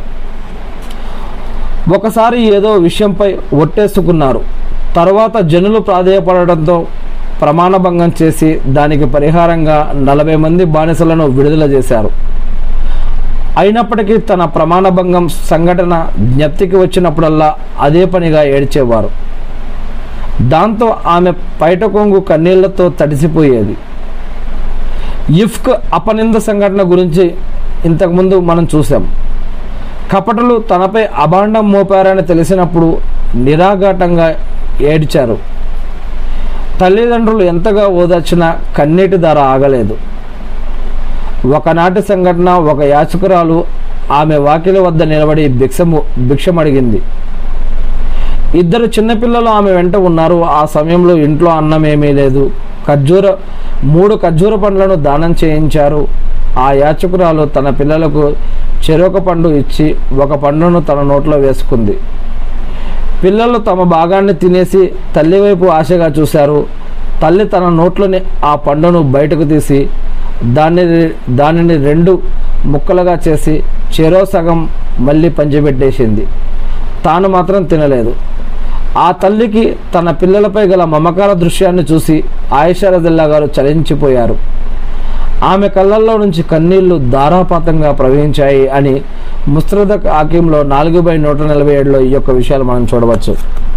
ఒకసారి ఏదో విషయంపై ఒట్టేసుకున్నారు. తర్వాత జనులు ప్రాధేయపడడంతో ప్రమాణభంగం చేసి దానికి పరిహారంగా నలభై మంది బానిసలను విడుదల చేశారు. అయినప్పటికీ తన ప్రమాణభంగం సంఘటన జ్ఞప్తికి వచ్చినప్పుడల్లా అదే పనిగా ఏడ్చేవారు. దాంతో ఆమె పైట కొంగు కన్నీళ్లతో తడిసిపోయేది. ఇఫ్క్ అపనింద సంఘటన గురించి ఇంతకుముందు మనం చూసాం. కపటలు తనపై అభాండం మోపారని తెలిసినప్పుడు నిరాఘాటంగా ఏడ్చారు. తల్లిదండ్రులు ఎంతగా ఓదార్చినా కన్నీటి ధార ఆగలేదు. ఒకనాటి సంఘటన, ఒక యాచకురాలు ఆమె వాకిలి వద్ద నిలబడి భిక్షము భిక్షమడిగింది. ఇద్దరు చిన్నపిల్లలు ఆమె వెంట ఉన్నారు. ఆ సమయంలో ఇంట్లో అన్నం ఏమీ లేదు. ఖర్జూర మూడు ఖర్జూర పండ్లను దానం చేయించారు. ఆ యాచకురాలు తన పిల్లలకు చెరొక పండు ఇచ్చి ఒక పండును తన నోట్లో వేసుకుంది. పిల్లలు తమ భాగాన్ని తినేసి తల్లి వైపు ఆశగా చూశారు. తల్లి తన నోట్లోని ఆ పండును బయటకు తీసి దాన్ని దానిని రెండు ముక్కలుగా చేసి చెరో సగం మళ్ళీ పంచిపెట్టేసింది. తాను మాత్రం తినలేదు. ఆ తల్లికి తన పిల్లలపై గల మమకార దృశ్యాన్ని చూసి ఆయిషా రదియల్లాహు గారు చలించిపోయారు. ఆమె కళ్ళల్లో నుంచి కన్నీళ్లు ధారాపాతంగా ప్రవహించాయి అని ముస్రదక్ హకీంలో నాలుగు బై నూట నలభై ఏడులో ఈ యొక్క విషయాలు మనం చూడవచ్చు.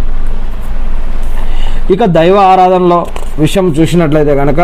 ఇక దైవ ఆరాధనలో విషయం చూసినట్లయితే కనుక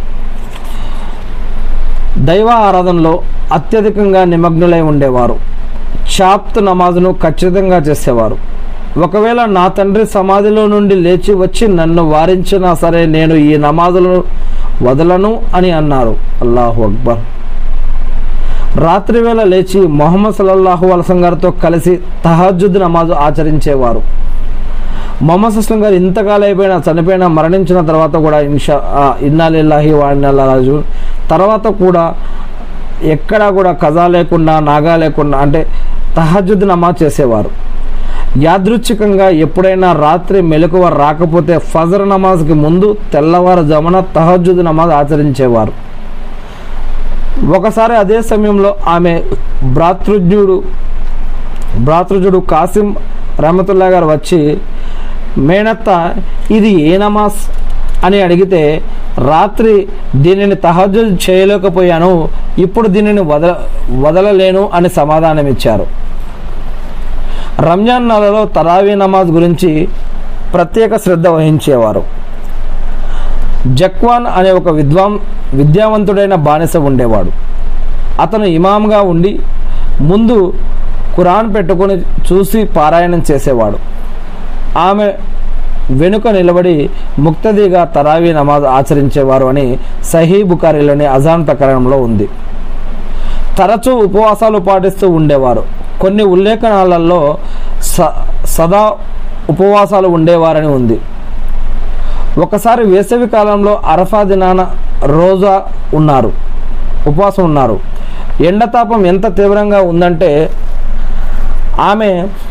దైవ ఆరాధనలో అత్యధికంగా నిమగ్నులై ఉండేవారు. చాప్త్ నమాజును ఖచ్చితంగా చేసేవారు. ఒకవేళ నా తండ్రి సమాధిలో నుండి లేచి వచ్చి నన్ను వారించినా సరే నేను ఈ నమాజులను వదలను అని అన్నారు. అల్లాహు అక్బర్. రాత్రి వేళ లేచి మొహమ్మద్ సల్లల్లాహు అలైహి వసల్లం గారితో కలిసి తహజ్జుద్ నమాజు ఆచరించేవారు. మొహమ్మద్ అస్లం గారు ఇంతకాలం అయిపోయినా చనిపోయినా మరణించిన తర్వాత కూడా ఇన్షా ఇన్నా లిల్లాహి వ ఇన్నా ఇలైహి రాజిఊన్ తర్వాత కూడా ఎక్కడా కూడా కజా లేకుండా నాగా లేకుండా అంటే తహజ్జుద్ నమాజ్ చేసేవారు. యాదృచ్ఛికంగా ఎప్పుడైనా రాత్రి మెలకువ రాకపోతే ఫజర్ నమాజ్కి ముందు తెల్లవారుజామున తహజ్జుద్ నమాజ్ ఆచరించేవారు. ఒకసారి అదే సమయంలో ఆమె భ్రాతృజ్ఞుడు భ్రాతృజుడు కాసిం రహమతుల్లా గారు వచ్చి, మేనత్త ఇది ఏ నమాజ్ అని అడిగితే, రాత్రి దీనిని తహజ్జుద్ చేయలేకపోయాను, ఇప్పుడు దీనిని వదల వదలలేను అని సమాధానమిచ్చారు. రంజాన్ నెలలో తరావీ నమాజ్ గురించి ప్రత్యేక శ్రద్ధ వహించేవారు. జక్వాన్ అనే ఒక విద్వాం విద్యావంతుడైన బానిస ఉండేవాడు. అతను ఇమాంగా ఉండి ముందు ఖురాన్ పెట్టుకొని చూసి పారాయణం చేసేవాడు. ఆమె వెనుక నిలబడి ముక్తదీగా తరావీ నమాజ్ ఆచరించేవారు అని సహీ బుఖారీలోని అజాన్ ప్రకరణంలో ఉంది. తరచూ ఉపవాసాలు పాటిస్తూ ఉండేవారు. కొన్ని ఉల్లేఖనాలలో స సదా ఉపవాసాలు ఉండేవారని ఉంది. ఒకసారి వేసవి కాలంలో అరఫా దినాన రోజా ఉన్నారు ఉపవాసం ఉన్నారు. ఎండతాపం ఎంత తీవ్రంగా ఉందంటే ఆమె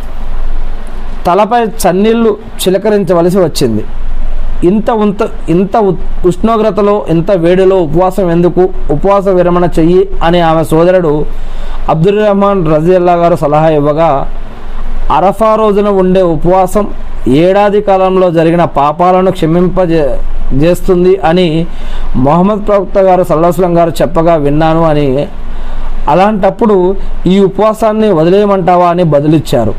తలపై చన్నీళ్లు చిలకరించవలసి వచ్చింది. ఇంత ఉంత ఇంత ఉష్ణోగ్రతలో ఇంత వేడిలో ఉపవాసం ఎందుకు, ఉపవాస విరమణ చెయ్యి అని ఆమె సోదరుడు అబ్దుర్ రెహమాన్ రజియల్లాహు గారు సలహా ఇవ్వగా, అరఫా రోజున ఉండే ఉపవాసం ఏడాది కాలంలో జరిగిన పాపాలను క్షమింపజే చేస్తుంది అని మొహమ్మద్ ప్రవక్త గారు సల్లల్లాహు అలైహి వసల్లం గారు చెప్పగా విన్నాను అని, అలాంటప్పుడు ఈ ఉపవాసాన్ని వదిలేయమంటావా అని బదులిచ్చారు.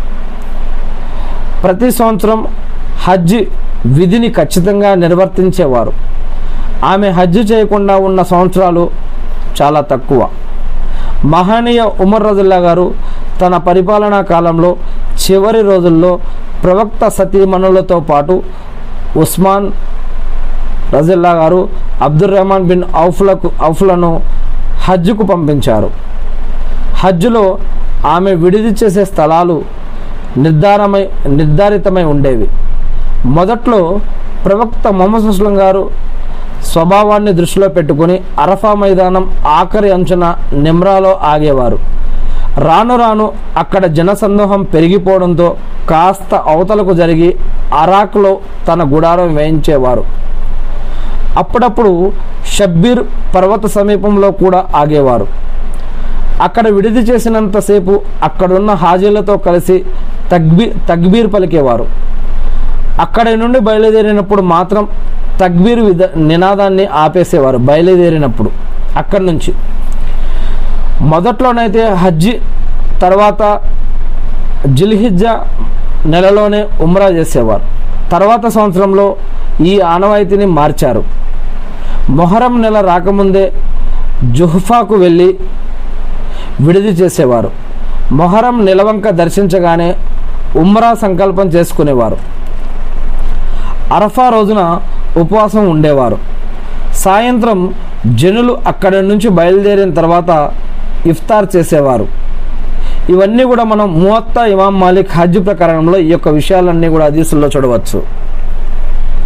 ప్రతి సంవత్సరం హజ్ విధిని ఖచ్చితంగా నిర్వర్తించేవారు. ఆమె హజ్ చేయకుండా ఉన్న సంవత్సరాలు చాలా తక్కువ. మహనీయ ఉమర్ రజల్లా గారు తన పరిపాలనా కాలంలో చివరి రోజుల్లో ప్రవక్త సతీమణులతో పాటు ఉస్మాన్ రజల్లా గారు అబ్దుర్ రెహమాన్ బిన్ ఔఫ్లకు ఔఫ్లను హజ్కు పంపించారు. హజ్లో ఆమె విడిది చేసే స్థలాలు నిర్ధారమై నిర్ధారితమై ఉండేవి. మొదట్లో ప్రవక్త మొహమ్మద్ అస్లం గారు స్వభావాన్ని దృష్టిలో పెట్టుకుని అరఫా మైదానం ఆఖరి అంచున నిమ్రాలో ఆగేవారు. రాను రాను అక్కడ జనసందోహం పెరిగిపోవడంతో కాస్త అవతలకు జరిగి అరాక్లో తన గుడారం వేయించేవారు. అప్పుడప్పుడు షబ్బీర్ పర్వత సమీపంలో కూడా ఆగేవారు. అక్కడ విడిది చేసినంతసేపు అక్కడున్న హాజీలతో కలిసి తక్బీ తక్బీర్ పలికేవారు. అక్కడి నుండి బయలుదేరినప్పుడు మాత్రం తక్బీర్ విధ నినాదాన్ని ఆపేసేవారు. బయలుదేరినప్పుడు అక్కడి నుంచి మొదట్లోనైతే హజ్, తర్వాత జిల్హిజ్జా నెలలోనే ఉమ్రా చేసేవారు. తర్వాత సంవత్సరంలో ఈ ఆనవాయితీని మార్చారు. మొహరం నెల రాకముందే జుహ్ఫాకు వెళ్ళి విడిది చేసేవారు. మొహరం నిలవంక దర్శించగానే ఉమ్రా సంకల్పం చేసుకునేవారు. అరఫా రోజున ఉపవాసం ఉండేవారు. సాయంత్రం జనులు అక్కడి నుంచి బయలుదేరిన తర్వాత ఇఫ్తార్ చేసేవారు. ఇవన్నీ కూడా మనం మువత్తా ఇమాం మాలిక్ హజ్ ప్రకరణంలో ఈ యొక్క విషయాలన్నీ కూడా హదీసుల్లో చూడవచ్చు.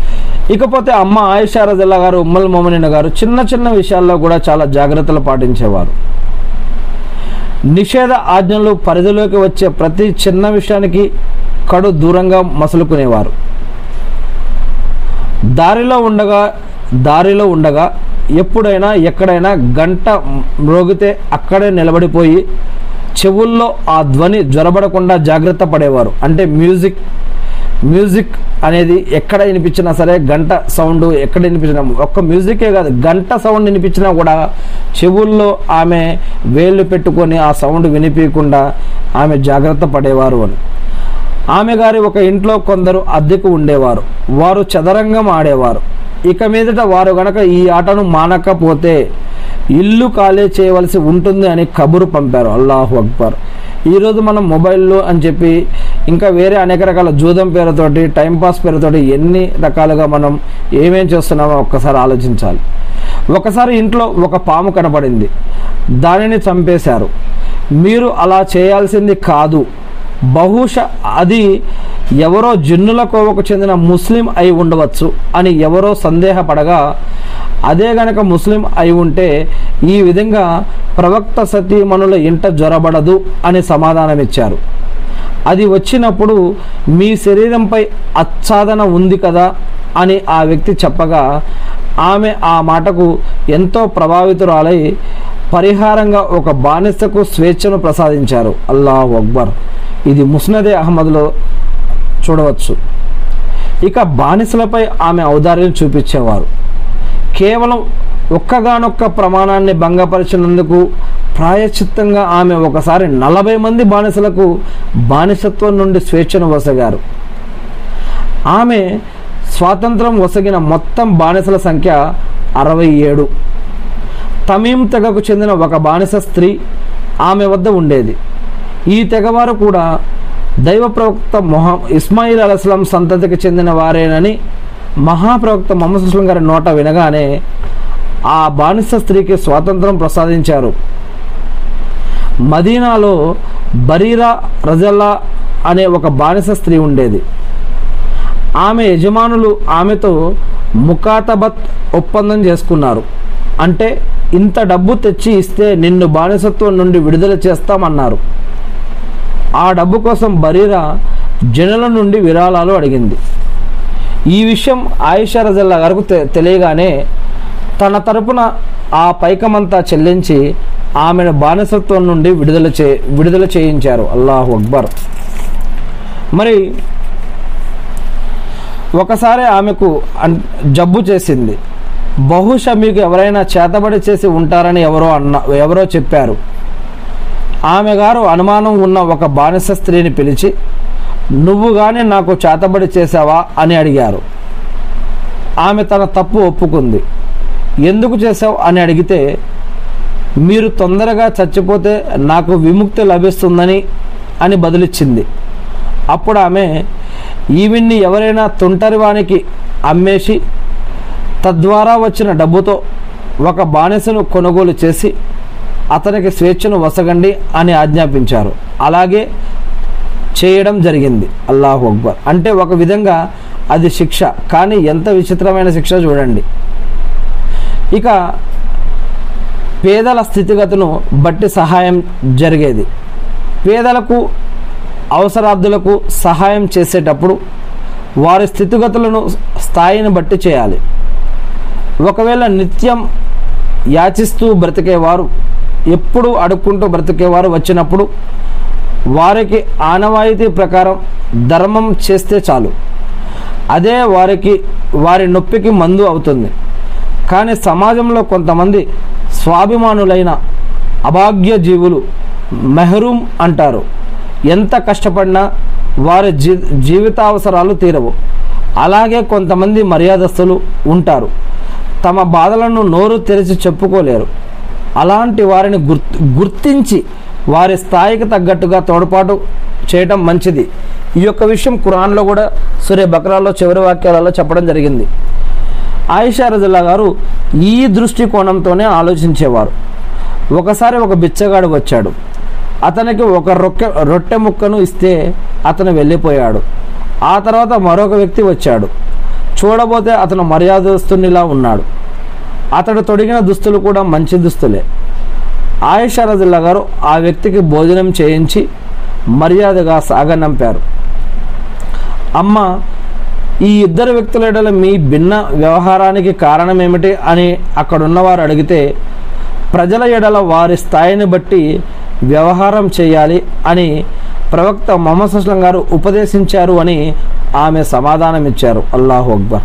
ఇకపోతే అమ్మ ఆయిషా రజల్లాహు గారు, ఉమ్మల్ మొమినీన్ గారు చిన్న చిన్న విషయాల్లో కూడా చాలా జాగ్రత్తలు పాటించేవారు. నిషేధ ఆజ్ఞలు పరిధిలోకి వచ్చే ప్రతి చిన్న విషయానికి కడు దూరంగా మసులుకునేవారు. దారిలో ఉండగా దారిలో ఉండగా ఎప్పుడైనా ఎక్కడైనా గంట మ్రోగితే అక్కడే నిలబడిపోయి చెవుల్లో ఆ ధ్వని జ్వరబడకుండా జాగ్రత్త పడేవారు. అంటే మ్యూజిక్ మ్యూజిక్ అనేది ఎక్కడ వినిపించినా సరే, గంట సౌండ్ ఎక్కడ వినిపించినా, ఒక్క మ్యూజికే కాదు గంట సౌండ్ వినిపించినా కూడా చెవుల్లో ఆమె వేళ్ళు పెట్టుకొని ఆ సౌండ్ వినిపించకుండా ఆమె జాగ్రత్త పడేవారు అని. ఆమె గారి ఒక ఇంట్లో కొందరు అద్దెకు ఉండేవారు. వారు చదరంగం ఆడేవారు. ఇక మీదట వారు గనక ఈ ఆటను మానకపోతే ఇల్లు ఖాళీ చేయవలసి ఉంటుంది అని కబురు పంపారు. అల్లాహు అక్బర్. ఈరోజు మనం మొబైల్లో అని చెప్పి ఇంకా వేరే అనేక రకాల జూదం పేరుతోటి, టైంపాస్ పేరుతోటి ఎన్ని రకాలుగా మనం ఏమేం చేస్తున్నామో ఒక్కసారి ఆలోచించాలి. ఒకసారి ఇంట్లో ఒక పాము కనపడింది. దానిని చంపేశారు. మీరు అలా చేయాల్సింది కాదు, బహుశా అది ఎవరో జిన్నుల కోవకు చెందిన ముస్లిం అయి ఉండవచ్చు అని ఎవరో సందేహపడగా, అదే గనక ముస్లిం అయి ఉంటే ఈ విధంగా ప్రవక్త సతీమణుల ఇంట జ్వరబడదు అని సమాధానమిచ్చారు. అది వచ్చినప్పుడు మీ శరీరంపై ఆచ్ఛాదన ఉంది కదా అని ఆ వ్యక్తి చెప్పగా, ఆమె ఆ మాటకు ఎంతో ప్రభావితురాలై పరిహారంగా ఒక బానిసకు స్వేచ్ఛను ప్రసాదించారు. అల్లాహు అక్బర్. ఇది ముస్నదే అహ్మద్లో చూడవచ్చు. ఇక బానిసలపై ఆమె ఔదార్యం చూపించేవారు. కేవలం ఒక్కగానొక్క ప్రమాణాన్ని భంగపరిచినందుకు ప్రాయశ్చిత్తంగా ఆమె ఒకసారి నలభై మంది బానిసలకు బానిసత్వం నుండి స్వేచ్ఛను వసగారు. ఆమె స్వాతంత్రం వసగిన మొత్తం బానిసల సంఖ్య అరవై ఏడు. తమీం తెగకు చెందిన ఒక బానిస స్త్రీ ఆమె వద్ద ఉండేది. ఈ తెగవారు కూడా దైవ ప్రవక్త మొహ ఇస్మాయిల్ అలైహిస్సలాం సంతతికి చెందిన వారేనని మహాప్రవక్త ముహమ్మద్ సల్లల్లాహు అలైహి వసల్లం గారి నోట వినగానే ఆ బానిస స్త్రీకి స్వాతంత్రం ప్రసాదించారు. మదీనాలో బరీరా రజల్లా అనే ఒక బానిస స్త్రీ ఉండేది. ఆమె యజమానులు ఆమెతో ముకాతబత్ ఒప్పందం చేసుకున్నారు. అంటే ఇంత డబ్బు తెచ్చి ఇస్తే నిన్ను బానిసత్వం నుండి విడుదల చేస్తామన్నారు. ఆ డబ్బు కోసం బరీరా జనుల నుండి విరాళాలు అడిగింది. ఈ విషయం ఆయిషా రజల్లాహు గారికి తెలియగానే తన తరపున ఆ పైకమంతా చెల్లించి ఆమెను బానిసత్వం నుండి విడుదల చే విడుదల చేయించారు. అల్లాహు అక్బర్. మరి ఒకసారి ఆమెకు జబ్బు చేసింది. బహుశా మీకు ఎవరైనా చేతబడి చేసి ఉంటారని ఎవరో అన్న ఎవరో చెప్పారు. ఆమె గారు అనుమానం ఉన్న ఒక బానిస స్త్రీని పిలిచి, నువ్వు కానీ నాకు చేతబడి చేసావా అని అడిగారు. ఆమె తన తప్పు ఒప్పుకుంది. ఎందుకు చేసావు అని అడిగితే, మీరు తొందరగా చచ్చిపోతే నాకు విముక్తి లభిస్తుందని అని బదులిచ్చింది. అప్పుడు ఆమె ఈవిడ్ని ఎవరైనా తుంటరివానికి అమ్మేసి తద్వారా వచ్చిన డబ్బుతో ఒక బానిసను కొనుగోలు చేసి అతనికి స్వేచ్ఛను వసగండి అని ఆజ్ఞాపించారు. అలాగే చేయడం జరిగింది. అల్లాహు అక్బర్. అంటే ఒక విధంగా అది శిక్ష, కానీ ఎంత విచిత్రమైన శిక్ష చూడండి. ఇక పేదల స్థితిగతును బట్టి సహాయం జరిగేది. పేదలకు అవసరార్థులకు సహాయం చేసేటప్పుడు వారి స్థితిగతులను స్థాయిని బట్టి చేయాలి. ఒకవేళ నిత్యం యాచిస్తూ బ్రతికేవారు, ఎప్పుడు అడుక్కుంటూ బ్రతికేవారు వచ్చినప్పుడు వారికి ఆనవాయితీ ప్రకారం ధర్మం చేస్తే చాలు. అదే వారికి వారి నొప్పికి మందు అవుతుంది. కానీ సమాజంలో కొంతమంది స్వాభిమానులైన అభాగ్య జీవులు మెహరూం అంటారు. ఎంత కష్టపడినా వారి జీ జీవితావసరాలు తీరవు. అలాగే కొంతమంది మర్యాదస్తులు ఉంటారు. తమ బాధలను నోరు తెరిచి చెప్పుకోలేరు. అలాంటి వారిని గుర్తు గుర్తించి వారి స్థాయికి తగ్గట్టుగా తోడ్పాటు చేయడం మంచిది. ఈ యొక్క విషయం ఖురాన్లో కూడా సూరే బక్రాలో చివరి వాక్యాలలో చెప్పడం జరిగింది. ఆయిషా రజల్లాహు గారు ఈ దృష్టికోణంతోనే ఆలోచించేవారు. ఒకసారి ఒక బిచ్చగాడు వచ్చాడు. అతనికి ఒక రొట్టె రొట్టె ముక్కను ఇస్తే అతను వెళ్ళిపోయాడు. ఆ తర్వాత మరొక వ్యక్తి వచ్చాడు. చూడబోతే అతను మర్యాదస్తునిలా ఉన్నాడు. అతడు తొడిగిన దుస్తులు కూడా మంచి దుస్తులే. ఆయిషా రదిల్లా గారు ఆ వ్యక్తికి భోజనం చేయించి మర్యాదగా సాగనంపారు. అమ్మ, ఈ ఇద్దరు వ్యక్తుల ఎడల మీ భిన్న వ్యవహారానికి కారణం ఏమిటి అని అక్కడున్నవారు అడిగితే, ప్రజల ఎడల వారి స్థాయిని బట్టి వ్యవహారం చేయాలి అని ప్రవక్త ముహమ్మద్ సల్లం గారు ఉపదేశించారు అని ఆమె సమాధానం ఇచ్చారు. అల్లాహు అక్బర్.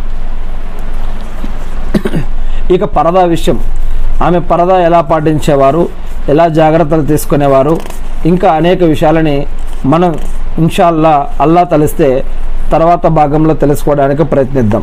ఇక పరదా విషయం, ఆమె పరదా ఎలా పాటించేవారు, ఎలా జాగ్రత్తలు తీసుకునేవారు, ఇంకా అనేక విషయాలని మనం ఇన్షాల్లా అల్లా తలిస్తే తర్వాత భాగంలో తెలుసుకోవడానికి ప్రయత్నిద్దాం.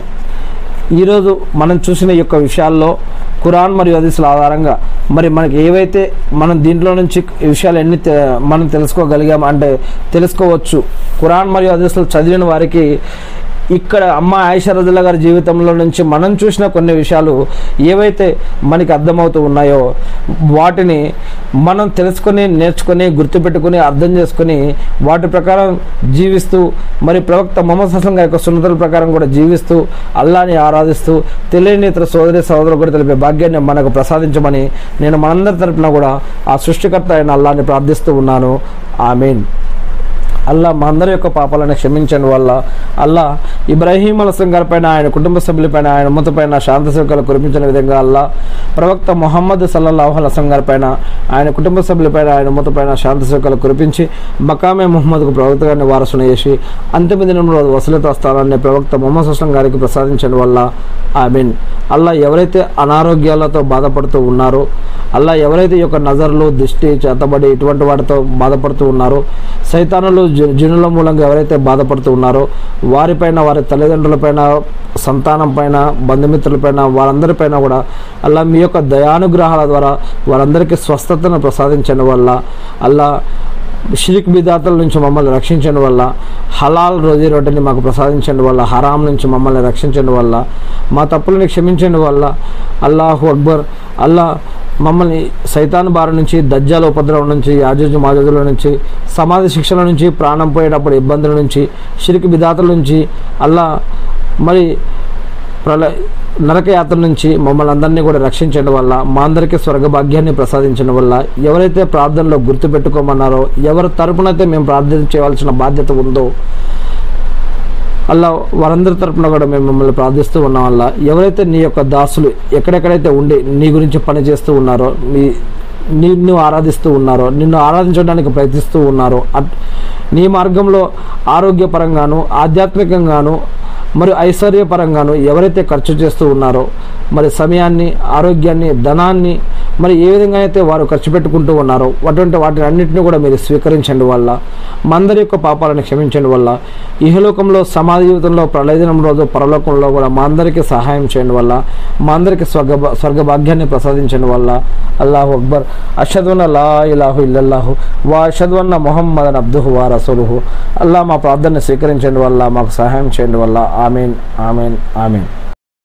ఈరోజు మనం చూసిన ఈ యొక్క విషయాల్లో ఖురాన్ మరియు హదీసుల ఆధారంగా మరి మనకి ఏవైతే మనం దీంట్లో నుంచి విషయాలు ఎన్ని మనం తెలుసుకోగలిగాం అంటే తెలుసుకోవచ్చు. ఖురాన్ మరియు హదీసులు చదివిన వారికి ఇక్కడ అమ్మ ఆయిషా రదిల్లా గారి జీవితంలో నుంచి మనం చూసిన కొన్ని విషయాలు ఏవైతే మనకి అర్థమవుతూ ఉన్నాయో వాటిని మనం తెలుసుకొని నేర్చుకొని గుర్తుపెట్టుకుని అర్థం చేసుకొని వాటి ప్రకారం జీవిస్తూ మరి ప్రవక్త ముహమ్మద్ సల్లం గారి యొక్క సున్నతుల ప్రకారం కూడా జీవిస్తూ అల్లాని ఆరాధిస్తూ తెలియని ఇతర సోదరి సోదరులు కూడా తెలిపే భాగ్యాన్ని మనకు ప్రసాదించమని నేను మనందరి తరపున కూడా ఆ సృష్టికర్త అయిన అల్లాని ప్రార్థిస్తూ ఉన్నాను. ఆమీన్. అల్లా మా అందరి యొక్క పాపాలను క్షమించండి వల్ల అల్లా ఇబ్రాహీం అలైహిస్సలాం గారి పైన, ఆయన కుటుంబ సభ్యులపైన, ఆయన ఉమ్మతపైన శాంతి సేవకులు కురిపించిన విధంగా అల్లా ప్రవక్త ముహమ్మద్ సల్లల్లాహు అలైహి వసల్లం గారి పైన, ఆయన కుటుంబ సభ్యులపైన, ఆయన ఉమ్మతపైన శాంతి సేవకులు కురిపించి మకామే ముహమ్మద్కు ప్రవక్త గారిని వారసును చేసి అంతిమ దినంలో వసలత స్థానాన్ని ప్రవక్త ముహమ్మద్ సల్లం గారికి ప్రసాదించండి వల్ల ఆమీన్. అల్లా ఎవరైతే అనారోగ్యాలతో బాధపడుతూ ఉన్నారో, అల్లా ఎవరైతే ఈ యొక్క నజర్లు, దిష్టి, చేతబడి ఇటువంటి వాటితో బాధపడుతూ ఉన్నారో, సైతానులు జనుల మూలంగా ఎవరైతే బాధపడుతూ ఉన్నారో వారిపైన, వారి తల్లిదండ్రులపైన, సంతానం పైన, బంధుమిత్రులపైన, వారందరిపైన కూడా అల్లా మీ యొక్క దయానుగ్రహాల ద్వారా వారందరికీ స్వస్థతను ప్రసాదించడం వల్ల అల్లా షిరిక్ బిదాతుల నుంచి మమ్మల్ని రక్షించడం వల్ల, హలాల్ రోజీ రొట్టెని మాకు ప్రసాదించడం వల్ల, హరాం నుంచి మమ్మల్ని రక్షించడం వల్ల, మా తప్పులని క్షమించడం వల్ల అల్లాహు అక్బర్. అల్లా మమ్మల్ని సైతాన్ బారి నుంచి, దజ్జాల ఉపద్రవం నుంచి, యాజూజు మాజూజుల నుంచి, సమాధి శిక్షల నుంచి, ప్రాణం పోయేటప్పుడు ఇబ్బందుల నుంచి, షిరిక్ బిదాతుల నుంచి, అల్లా మరి ప్రళయ నరకయాత్ర నుంచి మమ్మల్ని అందరినీ కూడా రక్షించడం వల్ల, మా అందరికీ స్వర్గభాగ్యాన్ని ప్రసాదించడం వల్ల, ఎవరైతే ప్రార్థనలో గుర్తుపెట్టుకోమన్నారో, ఎవరి తరపునైతే మేము ప్రార్థన చేయవలసిన బాధ్యత ఉందో అల్లా వారందరి తరపున కూడా మేము మిమ్మల్ని ప్రార్థిస్తూ ఉన్నాం. వల్ల ఎవరైతే నీ యొక్క దాసులు ఎక్కడెక్కడైతే ఉండి నీ గురించి పని చేస్తూ ఉన్నారో, నీ నిన్ను ఆరాధిస్తూ ఉన్నారో, నిన్ను ఆరాధించడానికి ప్రయత్నిస్తూ ఉన్నారో, నీ మార్గంలో ఆరోగ్యపరంగాను, ఆధ్యాత్మికంగాను, మరి ఐశ్వర్యపరంగాను ఎవరైతే ఖర్చు చేస్తూ ఉన్నారో, మరి సమయాన్ని, ఆరోగ్యాన్ని, ధనాన్ని మరి ఏ విధంగా అయితే వారు ఖర్చు పెట్టుకుంటూ ఉన్నారో అటువంటి వాటిని అన్నింటినీ కూడా మీరు స్వీకరించండి వల్ల, మా అందరి యొక్క పాపాలను క్షమించండి వల్ల, ఇహలోకంలో, సమాధి జీవితంలో, ప్రళయదినం రోజు, పరలోకంలో కూడా మా అందరికీ సహాయం చేయండి వల్ల, మా అందరికీ స్వర్గ స్వర్గభాగ్యాన్ని ప్రసాదించండి వల్ల. అల్లాహు అక్బర్. అషహదు అన్న లా ఇలాహు ఇల్లల్లాహు వా అషహదు అన్న ముహమ్మదన్ అబ్దుహు వా రసూలుహు. అల్లా మా ప్రార్థనని స్వీకరించండి వల్ల, మాకు సహాయం చేయండి వల్ల. ఆమీన్, ఆమీన్, ఆమీన్.